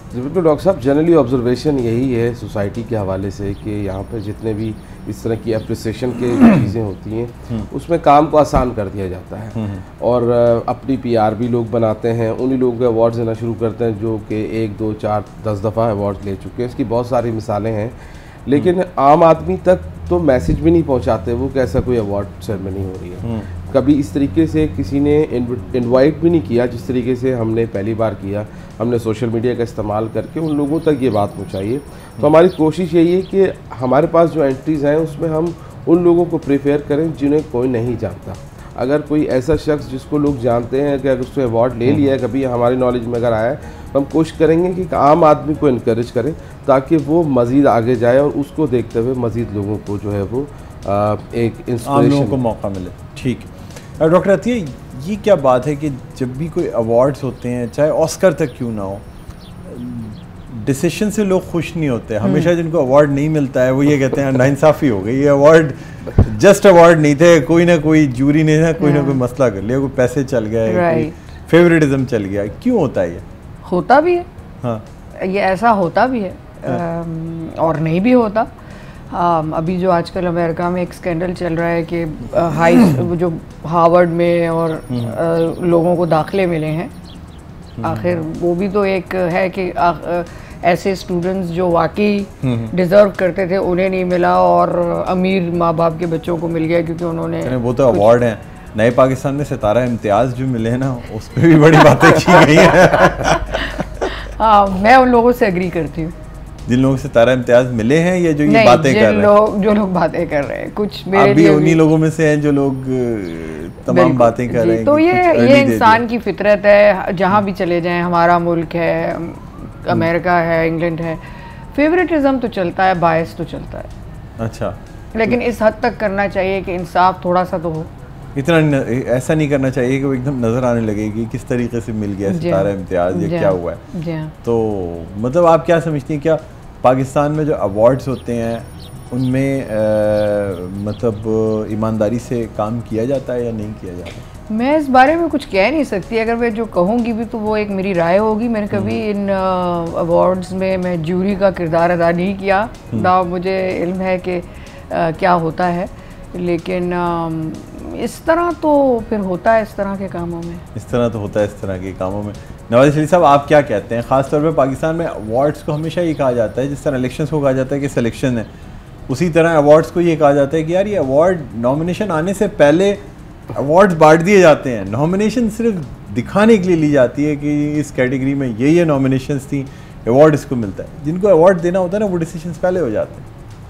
जी बिल्कुल डॉक्टर साहब, जनरली ऑब्जर्वेशन यही है सोसाइटी के हवाले से कि यहाँ पर जितने भी इस तरह की अप्रिसिएशन के चीज़ें होती हैं उसमें काम को आसान कर दिया जाता है और अपनी पीआर भी लोग बनाते हैं, उन्हीं लोगों के अवार्ड्स देना शुरू करते हैं जो कि 1, 2, 4, 10 दफ़ा अवार्ड ले चुके हैं। इसकी बहुत सारी मिसालें हैं, लेकिन आम आदमी तक तो मैसेज भी नहीं पहुँचाते वो कि ऐसा कोई अवार्ड सेरेमनी हो रही है। कभी इस तरीके से किसी ने इनवाइट भी नहीं किया जिस तरीके से हमने पहली बार किया। हमने सोशल मीडिया का इस्तेमाल करके उन लोगों तक ये बात पहुँचाई है। तो हमारी कोशिश यही है कि हमारे पास जो एंट्रीज़ हैं उसमें हम उन लोगों को प्रेफर करें जिन्हें कोई नहीं जानता। अगर कोई ऐसा शख्स जिसको लोग जानते हैं कि अगर उसने अवार्ड ले लिया है, कभी हमारी नॉलेज में अगर आया है, तो हम कोशिश करेंगे कि आम आदमी को इनकरेज करें ताकि वो मज़ीद आगे जाए और उसको देखते हुए मज़ीद लोगों को जो है वो एक इंस्पिरेशन लोगों को मौका मिले। ठीक है डॉक्टर अतिया, ये क्या बात है कि जब भी कोई अवार्ड्स होते हैं, चाहे ऑस्कर तक क्यों ना हो, डिसीजन से लोग खुश नहीं होते। हमेशा जिनको अवार्ड नहीं मिलता है वो ये कहते हैं नाइंसाफ़ी हो गई, ये अवार्ड जस्ट अवार्ड नहीं थे, कोई ना कोई जूरी ने ना कोई ना कोई मसला कर लिया, कोई पैसे चल गए, कोई फेवरेटिज्म चल गया। क्यों होता है ये? होता भी है, हाँ ये ऐसा होता भी है और नहीं भी होता। अभी जो आजकल अमेरिका में एक स्कैंडल चल रहा है कि जो हार्वर्ड में और लोगों को दाखिले मिले हैं, आखिर वो भी तो एक है कि ऐसे स्टूडेंट्स जो वाकई डिजर्व करते थे उन्हें नहीं मिला और अमीर माँ बाप के बच्चों को मिल गया क्योंकि उन्होंने वो तो अवार्ड हैं। नए पाकिस्तान में सितारा इम्तियाज़ जो मिले हैं ना, उस पर भी बड़ी बातें की गई हैं। हाँ, मैं उन लोगों से एग्री करती हूँ जिन लोगों से सितारा इम्तियाज़ मिले हैं, ये जो ये बातें कर रहे हैं, जो लोग बातें कर रहे हैं, कुछ मेरे भी उन्हीं लोगों में से हैं जो लोग तमाम बातें कर रहे हैं। तो ये इंसान की फितरत है, जहाँ भी चले जाएं, हमारा मुल्क है, अमेरिका है, इंग्लैंड है, फेवरेटिज्म तो चलता है, बायस तो चलता है। अच्छा, लेकिन इस हद तक करना चाहिए कि इंसाफ थोड़ा सा तो हो। इतना ऐसा नहीं करना चाहिए कि वो एकदम नज़र आने लगे कि किस तरीके से मिल गया सितारा इम्तियाज़, ये क्या हुआ है। तो मतलब आप क्या समझती हैं, क्या पाकिस्तान में जो अवार्ड्स होते हैं उनमें मतलब ईमानदारी से काम किया जाता है या नहीं किया जाता? मैं इस बारे में कुछ कह नहीं सकती। अगर मैं जो कहूँगी भी तो वो एक मेरी राय होगी। मैंने कभी इन अवार्ड्स में मैं जूरी का किरदार अदा नहीं किया, ना मुझे इल्म है कि क्या होता है, लेकिन इस तरह तो फिर होता है, इस तरह के कामों में इस तरह तो होता है, इस तरह के कामों में। नवाज शरीफ साहब, आप क्या कहते हैं? ख़ास तौर पे पाकिस्तान में अवार्ड्स को हमेशा ये कहा जाता है, जिस तरह इलेक्शंस को कहा जाता है कि सिलेक्शन है, उसी तरह अवार्ड्स को ये कहा जाता है कि यार ये अवार्ड नॉमिनेशन आने से पहले अवार्ड्स बांट दिए जाते हैं। नॉमिनेशन सिर्फ दिखाने के लिए ली जाती है कि इस कैटेगरी में ये नॉमिनेशंस थी, अवार्ड इसको मिलता है। जिनको अवार्ड देना होता है ना, वो डिसीजंस पहले हो जाते हैं।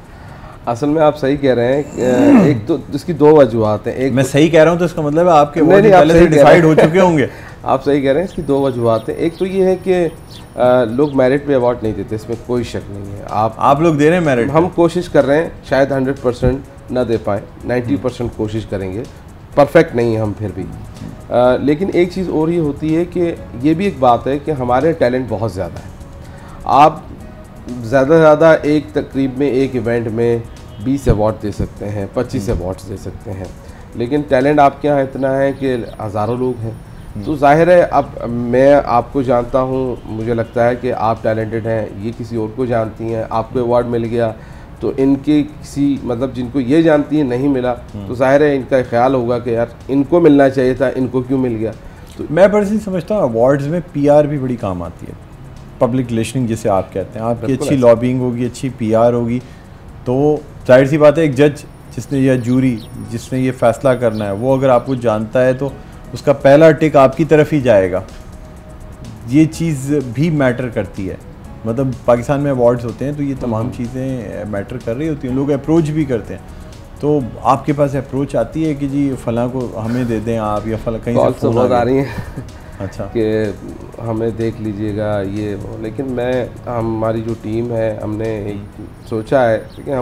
असल में आप सही कह रहे हैं। एक तो इसकी दो वजूहत हैं। एक मैं सही कह रहा हूँ तो इसका मतलब है आपके अवार्ड पहले से डिसाइड हो चुके होंगे। आप सही कह रहे हैं। इसकी दो वजूहत हैं। एक तो ये है कि लोग मेरिट पे अवार्ड नहीं देते, इसमें कोई शक नहीं है। आप लोग दे रहे हैं मेरिट? हम कोशिश कर रहे हैं, शायद 100% ना दे पाए, 90% कोशिश करेंगे। परफेक्ट नहीं है हम फिर भी। लेकिन एक चीज़ और ये होती है कि ये भी एक बात है कि हमारे टैलेंट बहुत ज़्यादा है। आप ज़्यादा से ज़्यादा एक तकरीब में, एक इवेंट में 20 अवार्ड दे सकते हैं, 25 अवार्ड्स दे सकते हैं, लेकिन टैलेंट आपके यहाँ इतना है कि हज़ारों लोग हैं। तो जाहिर है, अब मैं आपको जानता हूँ, मुझे लगता है कि आप टैलेंटेड हैं, ये किसी और को जानती हैं, आपको अवार्ड मिल गया तो इनके किसी मतलब जिनको ये जानती है नहीं मिला, तो जाहिर है इनका ख्याल होगा कि यार इनको मिलना चाहिए था, इनको क्यों मिल गया। तो मैं पर्सनली समझता हूँ अवार्ड्स में PR भी बड़ी काम आती है, पब्लिक रिलेशनिंग जिसे आप कहते हैं। आपकी अच्छी लॉबिंग होगी, अच्छी PR होगी, तो जाहिर सी बात है एक जज जिसने या जूरी जिसने ये फैसला करना है, वो अगर आपको जानता है तो उसका पहला टिक आपकी तरफ ही जाएगा। ये चीज़ भी मैटर करती है। मतलब पाकिस्तान में अवार्ड्स होते हैं तो ये तमाम चीज़ें मैटर कर रही होती हैं, लोग अप्रोच भी करते हैं। तो आपके पास अप्रोच आती है कि जी फ़लाँ को हमें दे दें आप, या फ़लाँ कहीं से फ़ोन आ रही हैं अच्छा कि हमें देख लीजिएगा ये वो। लेकिन हमारी जो टीम है, हमने सोचा है कि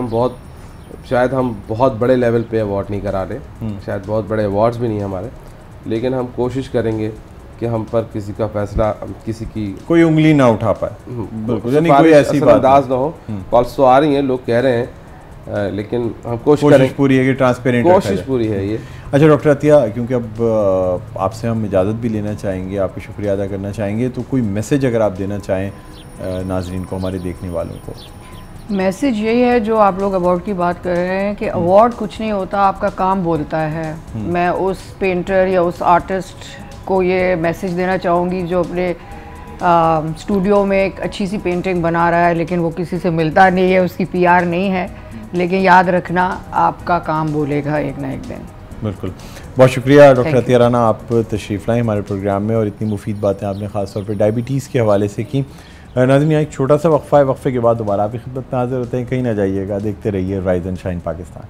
शायद हम बहुत बड़े लेवल पे अवार्ड नहीं करा रहे, शायद बहुत बड़े अवार्ड्स भी नहीं हमारे, लेकिन हम कोशिश करेंगे कि हम पर किसी का फैसला, किसी की कोई उंगली ना उठा पाए, बिल्कुल, यानी कोई ऐसी बात अंदाज ना हो। कॉल्स तो आ रही हैं, लोग कह रहे हैं लेकिन हम कोशिश पूरी है कि ट्रांसपेरेंट, कोशिश पूरी है ये। अच्छा डॉक्टर अतिया, क्योंकि अब आपसे हम इजाज़त भी लेना चाहेंगे, आपका शुक्रिया अदा करना चाहेंगे, तो कोई मैसेज अगर आप देना चाहें नाजरीन को, हमारे देखने वालों को। मैसेज यही है, जो आप लोग अवार्ड की बात कर रहे हैं, कि अवार्ड कुछ नहीं होता, आपका काम बोलता है। मैं उस पेंटर या उस आर्टिस्ट को ये मैसेज देना चाहूँगी जो अपने स्टूडियो में एक अच्छी सी पेंटिंग बना रहा है लेकिन वो किसी से मिलता नहीं है, उसकी PR नहीं है, लेकिन याद रखना आपका काम बोलेगा एक ना एक दिन। बिल्कुल, बहुत शुक्रिया डॉक्टर अतिया राना, आप तशरीफ़ लाएँ हमारे प्रोग्राम में और इतनी मुफीद बातें आपने ख़ास तौर पर डायबिटीज़ के हवाले से की। नाज़रीन, यहाँ एक छोटा सा वक्फ़ा है, वक्फ़े के बाद दोबारा आपकी खिदमत में हाज़िर होते हैं, कहीं ना जाइएगा, देखते रहिए राइज एंड शाइन पाकिस्तान।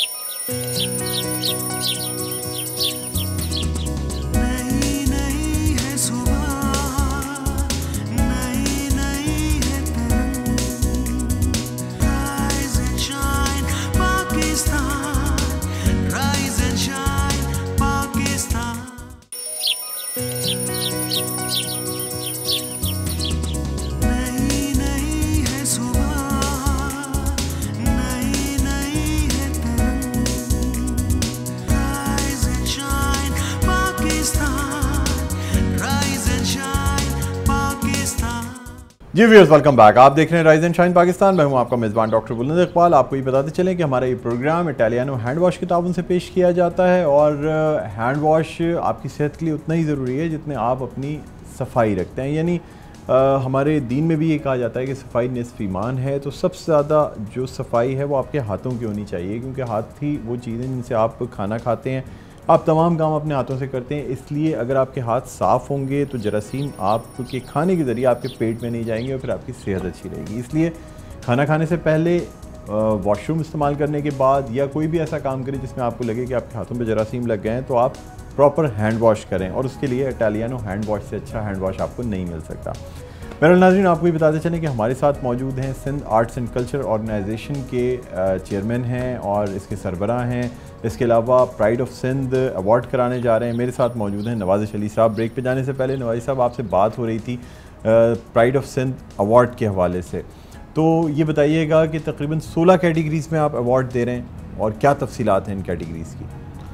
जी व्यूअर्स, वेलकम बैक। आप देख रहे हैं राइज एंड शाइन पाकिस्तान। मैं हूं आपका मेज़बान डॉक्टर बुलंद इकबाल। आपको ये बताते चलें कि हमारा ये प्रोग्राम इटालियानो हैंड वॉश के ताउन से पेश किया जाता है और हैंड वॉश आपकी सेहत के लिए उतना ही ज़रूरी है जितने आप अपनी सफाई रखते हैं। यानी हमारे दीन में भी ये कहा जाता है कि सफाई निस्फ़ ईमान है। तो सबसे ज़्यादा जो सफाई है वो आपके हाथों की होनी चाहिए, क्योंकि हाथ ही वो चीज़ें जिनसे आप खाना खाते हैं, आप तमाम काम अपने हाथों से करते हैं। इसलिए अगर आपके हाथ साफ़ होंगे तो जरासीम आपके खाने के ज़रिए आपके पेट में नहीं जाएंगे और फिर आपकी सेहत अच्छी रहेगी। इसलिए खाना खाने से पहले, वॉशरूम इस्तेमाल करने के बाद या कोई भी ऐसा काम करें जिसमें आपको लगे कि आपके हाथों पे जरासीम लग गए हैं, तो आप प्रॉपर हैंड वॉश करें। और उसके लिए इटालियानो हैंड वॉश से अच्छा हैंड वॉश आपको नहीं मिल सकता। मेरा नाज़रीन, आपको ये बताते चलें कि हमारे साथ मौजूद हैं Sindh arts and culture organisation के चेयरमैन हैं और इसके सरबराह हैं। इसके अलावा प्राइड ऑफ सिंध अवार्ड कराने जा रहे हैं। मेरे साथ मौजूद हैं नवाज़िश अली साहब। ब्रेक पे जाने से पहले नवाज़िश साहब, आपसे बात हो रही थी प्राइड ऑफ सिंध अवार्ड के हवाले से, तो ये बताइएगा कि तकरीबन 16 कैटेगरीज़ में आप अवार्ड दे रहे हैं और क्या तफसीलात हैं इन कैटेगरीज़ की?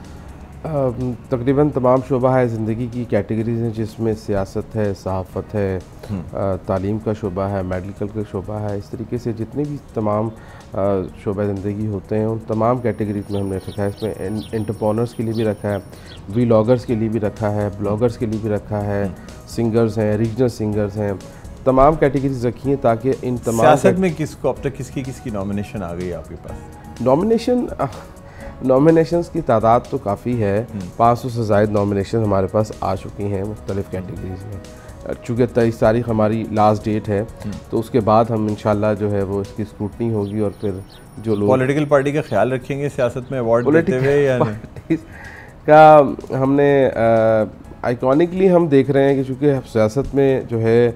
तकरीबन तमाम शोबा है ज़िंदगी की कैटेगरीज़ हैं, जिसमें सियासत है, सहाफ़त है, तालीम का शोबा है, मेडिकल का शोबा है। इस तरीके से जितने भी तमाम शोबा ज़िंदगी होते हैं उन तमाम कैटेगरीज में हमने रखा है। इसमें एंटरप्रेन्योर्स के लिए भी रखा है, व्लॉगर्स के लिए भी रखा है, ब्लॉगर्स के लिए भी रखा है, सिंगर्स हैं, रीजनल सिंगर्स हैं, तमाम कैटेगरीज रखी हैं ताकि इन तमाम। सियासत में किसको अब तक किसकी नॉमिनेशन आ गई आपके पास? नॉमिनेशंस की तादाद तो काफ़ी है, 500 से ज़ायद नॉमिनेशन हमारे पास आ चुकी हैं मुख्तलिफ़ कैटेगरीज़ में। चूँकि 23 तारीख हमारी लास्ट डेट है, तो उसके बाद हम इंशाल्लाह जो है वो इसकी स्क्रूटनी होगी और फिर जो लोग पॉलिटिकल पार्टी का ख्याल रखेंगे सियासत में अवार्ड देते हुए या नहीं? का हमने आइकॉनिकली हम देख रहे हैं कि चूँकि सियासत में जो है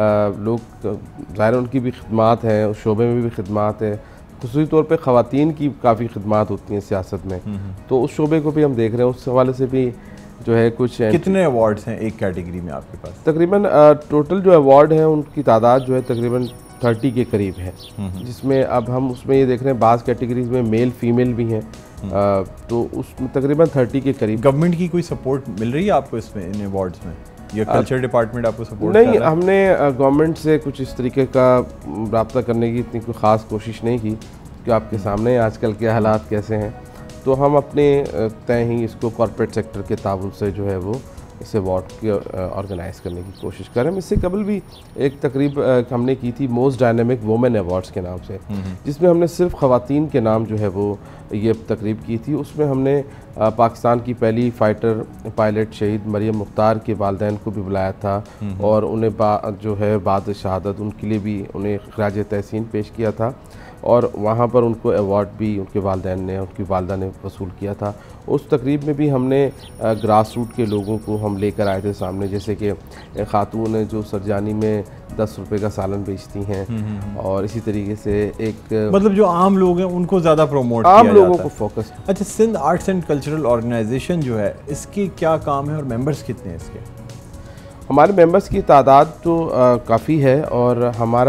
लोग ज़ाहिर उनकी भी खिदमात हैं, उस शोबे में भी खिदमात है, ख़ुसूसी तौर पे ख़वातीन की काफ़ी खिदमात होती हैं सियासत में, तो उस शोबे को भी हम देख रहे हैं। उस हवाले से भी जो है कुछ। कितने अवार्ड्स हैं एक कैटेगरी में आपके पास? तकरीबन टोटल जो अवार्ड हैं उनकी तादाद जो है तकरीबन 30 के करीब है, जिसमें अब हम उसमें ये देख रहे हैं बाज़ कैटेगरीज में मेल फीमेल भी हैं, तो उसमें तकरीबन 30 के करीब। गवर्नमेंट की कोई सपोर्ट मिल रही है आपको इसमें, इन अवार्ड्स में, या कल्चर डिपार्टमेंट आपको सपोर्ट नहीं? हमने गवर्नमेंट से कुछ इस तरीके का रब्ता करने की इतनी कोई ख़ास कोशिश नहीं की, कि आपके सामने आजकल के हालात कैसे हैं। तो हम अपने तय ही इसको कॉर्पोरेट सेक्टर के ताउन से जो है वो इस अवार्ड के ऑर्गेनाइज़ करने की कोशिश करें। इससे कबल भी एक तकरीब हमने की थी मोस्ट डायनेमिक वुमेन अवार्ड्स के नाम से, जिसमें हमने सिर्फ ख़वातीन के नाम जो है वो ये तकरीब की थी। उसमें हमने पाकिस्तान की पहली फ़ाइटर पायलट शहीद मरियम मुख्तार के वालिदैन को भी बुलाया था और उन्हें जो है बाद शहादत उनके लिए भी उन्हें खराज तहसीन पेश किया था, और वहाँ पर उनको अवार्ड भी उनके वालिदैन ने, उनकी वालदा ने वसूल किया था। उस तकरीब में भी हमने ग्रास रूट के लोगों को हम लेकर आए थे सामने, जैसे कि खातून है जो सरजानी में 10 रुपये का सालन बेचती हैं, और इसी तरीके से एक मतलब जो आम लोग हैं उनको ज़्यादा प्रोमोट आम लोगों को फोकस। अच्छा, Sindh arts and cultural organisation जो है, इसकी क्या काम है और मेंबर्स कितने हैं इसके? हमारे मेंबर्स की तादाद तो काफ़ी है, और हमारा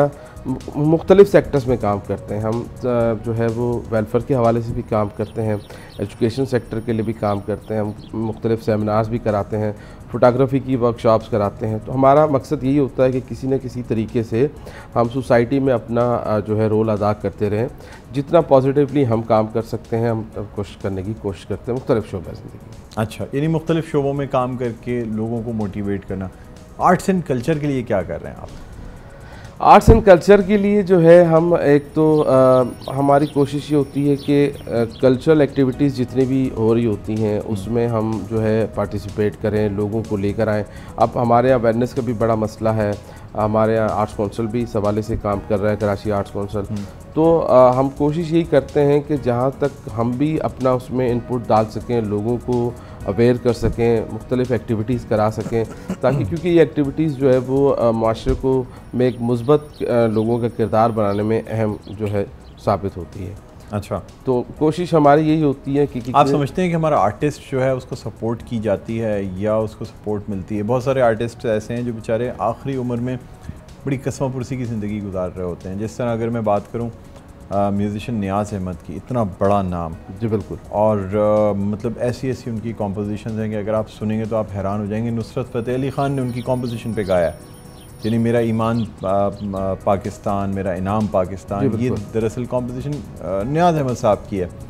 मुख्तलिफ़ सेक्टर्स में काम करते हैं। हम जो है वो वेलफेयर के हवाले से भी काम करते हैं, एजुकेशन सेक्टर के लिए भी काम करते हैं, हम मुख्तलिफ़ सेमिनार्स भी कराते हैं, फ़ोटोग्राफ़ी की वर्कशॉप्स कराते हैं। तो हमारा मकसद यही होता है कि किसी न किसी तरीके से हम सोसाइटी में अपना जो है रोल अदा करते रहें। जितना पॉजिटिवली हम काम कर सकते हैं हम कोशिश करने की कोशिश करते हैं मुख्तलिफ़ शोबे ज़िंदगी। अच्छा, यानी मुख्तलिफ़ शोबों में काम करके लोगों को मोटिवेट करना। आर्ट्स एंड कल्चर के लिए क्या कर रहे हैं आप? आर्ट्स एंड कल्चर के लिए जो है हम एक तो हमारी कोशिश ये होती है कि कल्चरल एक्टिविटीज़ जितनी भी हो रही होती हैं उसमें हम जो है पार्टिसिपेट करें, लोगों को लेकर आएँ। अब हमारे यहाँ अवेयरनेस का भी बड़ा मसला है, हमारे यहाँ आर्ट्स काउंसिल भी इस हवाले से काम कर रहा है, कराची आर्ट्स काउंसिल। तो हम कोशिश यही करते हैं कि जहाँ तक हम भी अपना उसमें इनपुट डाल सकें, लोगों को अवेयर कर सकें, मुख्तलिफ़ एक्टिविटीज़ करा सकें, ताकि क्योंकि ये एक्टिविटीज़ जो है वो माशरे को में एक मुस्बत लोगों का किरदार बनाने में अहम जो है साबित होती है। अच्छा, तो कोशिश हमारी यही होती है कि आप समझते हैं कि हमारा आर्टिस्ट जो है उसको सपोर्ट की जाती है या उसको सपोर्ट मिलती है? बहुत सारे आर्टिस्ट ऐसे हैं जो बेचारे आखिरी उम्र में बड़ी कसमा पुरसी की ज़िंदगी गुजार रहे होते हैं। जिस तरह अगर मैं बात करूँ म्यूज़िशियन नियाज़ अहमद की, इतना बड़ा नाम। जी बिल्कुल। और मतलब ऐसी ऐसी उनकी कॉम्पोजिशन हैं कि अगर आप सुनेंगे तो आप हैरान हो जाएंगे। नुसरत फ़तेह अली ख़ान ने उनकी कॉम्पोजिशन पे गाया है, यानी मेरा ईमान पाकिस्तान, मेरा इनाम पाकिस्तान। ये दरअसल कॉम्पोजिशन नियाज़ अहमद साहब की है।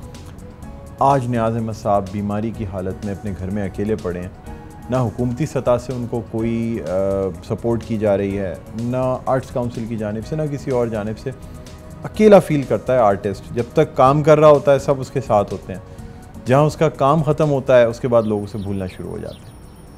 आज नियाज़ अहमद साहब बीमारी की हालत में अपने घर में अकेले पड़े हैं, ना हुकूमती सतह से उनको कोई सपोर्ट की जा रही है, ना आर्ट्स काउंसिल की जानिब से, ना किसी और जानिब से। अकेला फील करता है आर्टिस्ट। जब तक काम कर रहा होता है सब उसके साथ होते हैं, जहाँ उसका काम ख़त्म होता है उसके बाद लोग उसे भूलना शुरू हो जाते हैं।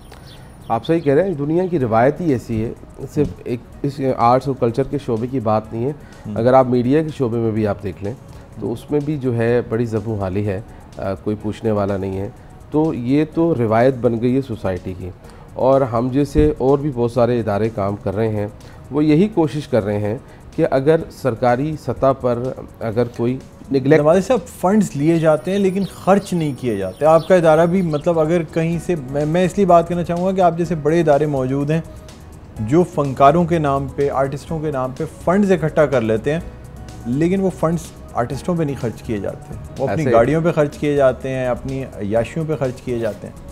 आप सही कह रहे हैं, दुनिया की रिवायत ही ऐसी है। सिर्फ एक इस आर्ट्स और कल्चर के शोबे की बात नहीं है, अगर आप मीडिया के शोबे में भी आप देख लें तो उसमें भी जो है बड़ी ज़बू हाली है, कोई पूछने वाला नहीं है। तो ये तो रिवायत बन गई है सोसाइटी की, और हम जैसे और भी बहुत सारे इदारे काम कर रहे हैं वो यही कोशिश कर रहे हैं कि अगर सरकारी सतह पर अगर कोई निगलेक्ट, नवाज़ साहब फंड्स लिए जाते हैं लेकिन ख़र्च नहीं किए जाते। आपका इदारा भी मतलब अगर कहीं से, मैं इसलिए बात करना चाहूँगा कि आप जैसे बड़े इदारे मौजूद हैं जो फ़नकारों के नाम पे, आर्टिस्टों के नाम पे फ़ंड्स इकट्ठा कर लेते हैं, लेकिन वो फ़ंड्स आर्टिस्टों पे नहीं खर्च किए जाते, वो अपनी गाड़ियों पे खर्च किए जाते हैं, अपनी अय्याशियों पे खर्च किए जाते हैं।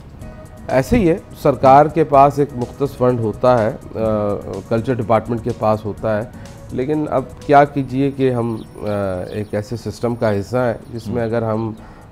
ऐसे ही है, सरकार के पास एक मुख्तस फ़ंड होता है, कल्चर डिपार्टमेंट के पास होता है, लेकिन अब क्या कीजिए कि हम एक ऐसे सिस्टम का हिस्सा है जिसमें अगर हम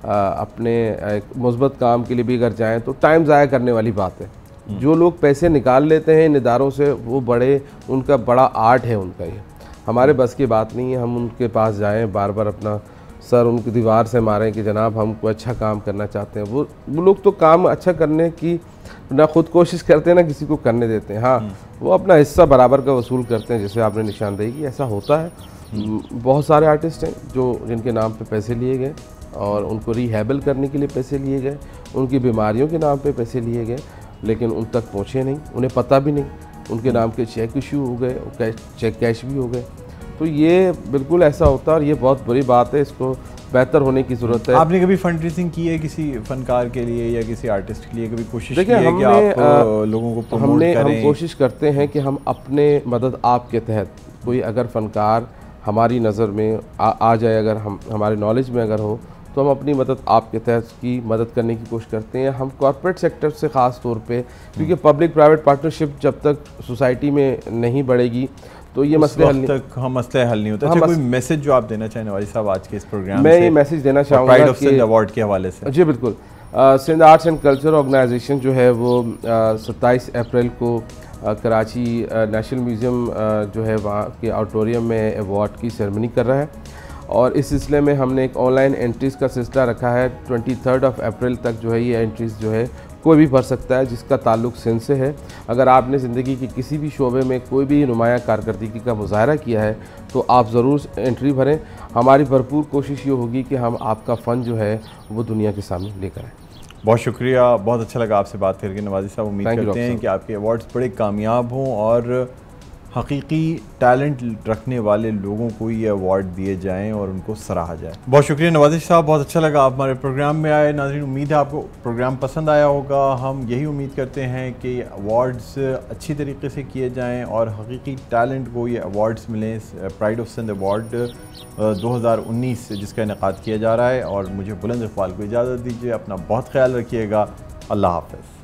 अपने एक मुस्बत काम के लिए भी अगर जाएं तो टाइम ज़ाया करने वाली बात है। जो लोग पैसे निकाल लेते हैं इन इदारों से, वो उनका बड़ा आर्ट है उनका, ये हमारे बस की बात नहीं है। हम उनके पास जाएं, बार बार अपना सर उनकी दीवार से मारें कि जनाब हम कोई अच्छा काम करना चाहते हैं। वो लोग तो काम अच्छा करने की ना खुद कोशिश करते हैं ना किसी को करने देते हैं। हाँ, वो अपना हिस्सा बराबर का वसूल करते हैं, जैसे आपने निशानदेही की, ऐसा होता है। बहुत सारे आर्टिस्ट हैं जिनके नाम पे पैसे लिए गए और उनको रिहैबल करने के लिए पैसे लिए गए, उनकी बीमारियों के नाम पे पैसे लिए गए, लेकिन उन तक पहुँचे नहीं, उन्हें पता भी नहीं, उनके नाम के चेक इशू हो गए, चेक कैश भी हो गए। तो ये बिल्कुल ऐसा होता है और ये बहुत बुरी बात है, इसको बेहतर होने की ज़रूरत है। आपने कभी फंड रेजिंग की है किसी फनकार के लिए या किसी आर्टिस्ट के लिए? कभी कोशिश की है कि आप लोगों को प्रमोट करें? हम कोशिश करते हैं कि हम अपने मदद आप के तहत कोई अगर फ़नकार हमारी नज़र में आ जाए, अगर हम हमारे नॉलेज में अगर हो, तो हम अपनी मदद आपके तहत की मदद करने की कोशिश करते हैं। हम कॉर्पोरेट सेक्टर से ख़ास तौर पे, क्योंकि पब्लिक प्राइवेट पार्टनरशिप जब तक सोसाइटी में नहीं बढ़ेगी तो ये मसले हल नहीं होते। अच्छा, कोई मैसेज जो आप देना चाहें नवाज़ साहब आज के इस प्रोग्राम मैं ये मैसेज देना चाहूँगा प्राइड ऑफ सिंध अवार्ड के हवाले से? जी बिल्कुल। Sindh arts and culture organisation जो है वो 27 अप्रैल को कराची नेशनल म्यूज़ियम जो है वहाँ के ऑडिटोरियम में अवार्ड की सेरेमनी कर रहा है, और इस सिलसिले में हमने एक ऑनलाइन एंट्रीज़ का सिलसिला रखा है। 23 अप्रैल तक जो है ये एंट्रीज़ जो है कोई भी भर सकता है जिसका ताल्लुक़ सिंध से है। अगर आपने ज़िंदगी की किसी भी शोबे में कोई भी नुमाया कारकर्दगी का मुज़ाहरा किया है तो आप ज़रूर एंट्री भरें। हमारी भरपूर कोशिश ये होगी कि हम आपका फ़न जो है वो दुनिया के सामने लेकर आएँ। बहुत शुक्रिया, बहुत अच्छा लगा आपसे बात करके नवाज़ी साहब। उम्मीद करते हैं कि आपके अवार्ड्स बड़े कामयाब हों और हकीकी टैलेंट रखने वाले लोगों को ये अवार्ड दिए जाएं और उनको सराहा जाए। बहुत शुक्रिया नवाजिश साहब, बहुत अच्छा लगा आप हमारे प्रोग्राम में आए। नाज़रीन, उम्मीद है आपको प्रोग्राम पसंद आया होगा। हम यही उम्मीद करते हैं कि अवार्ड्स अच्छी तरीके से किए जाएं और हकीकी टैलेंट को ये अवार्ड्स मिलें। प्राइड ऑफ सिंध अवार्ड 2019 जिसका इनेकाद किया जा रहा है। और मुझे बुलंद इकबाल को इजाज़त दीजिए। अपना बहुत ख्याल रखिएगा। अल्लाह हाफ़िज़।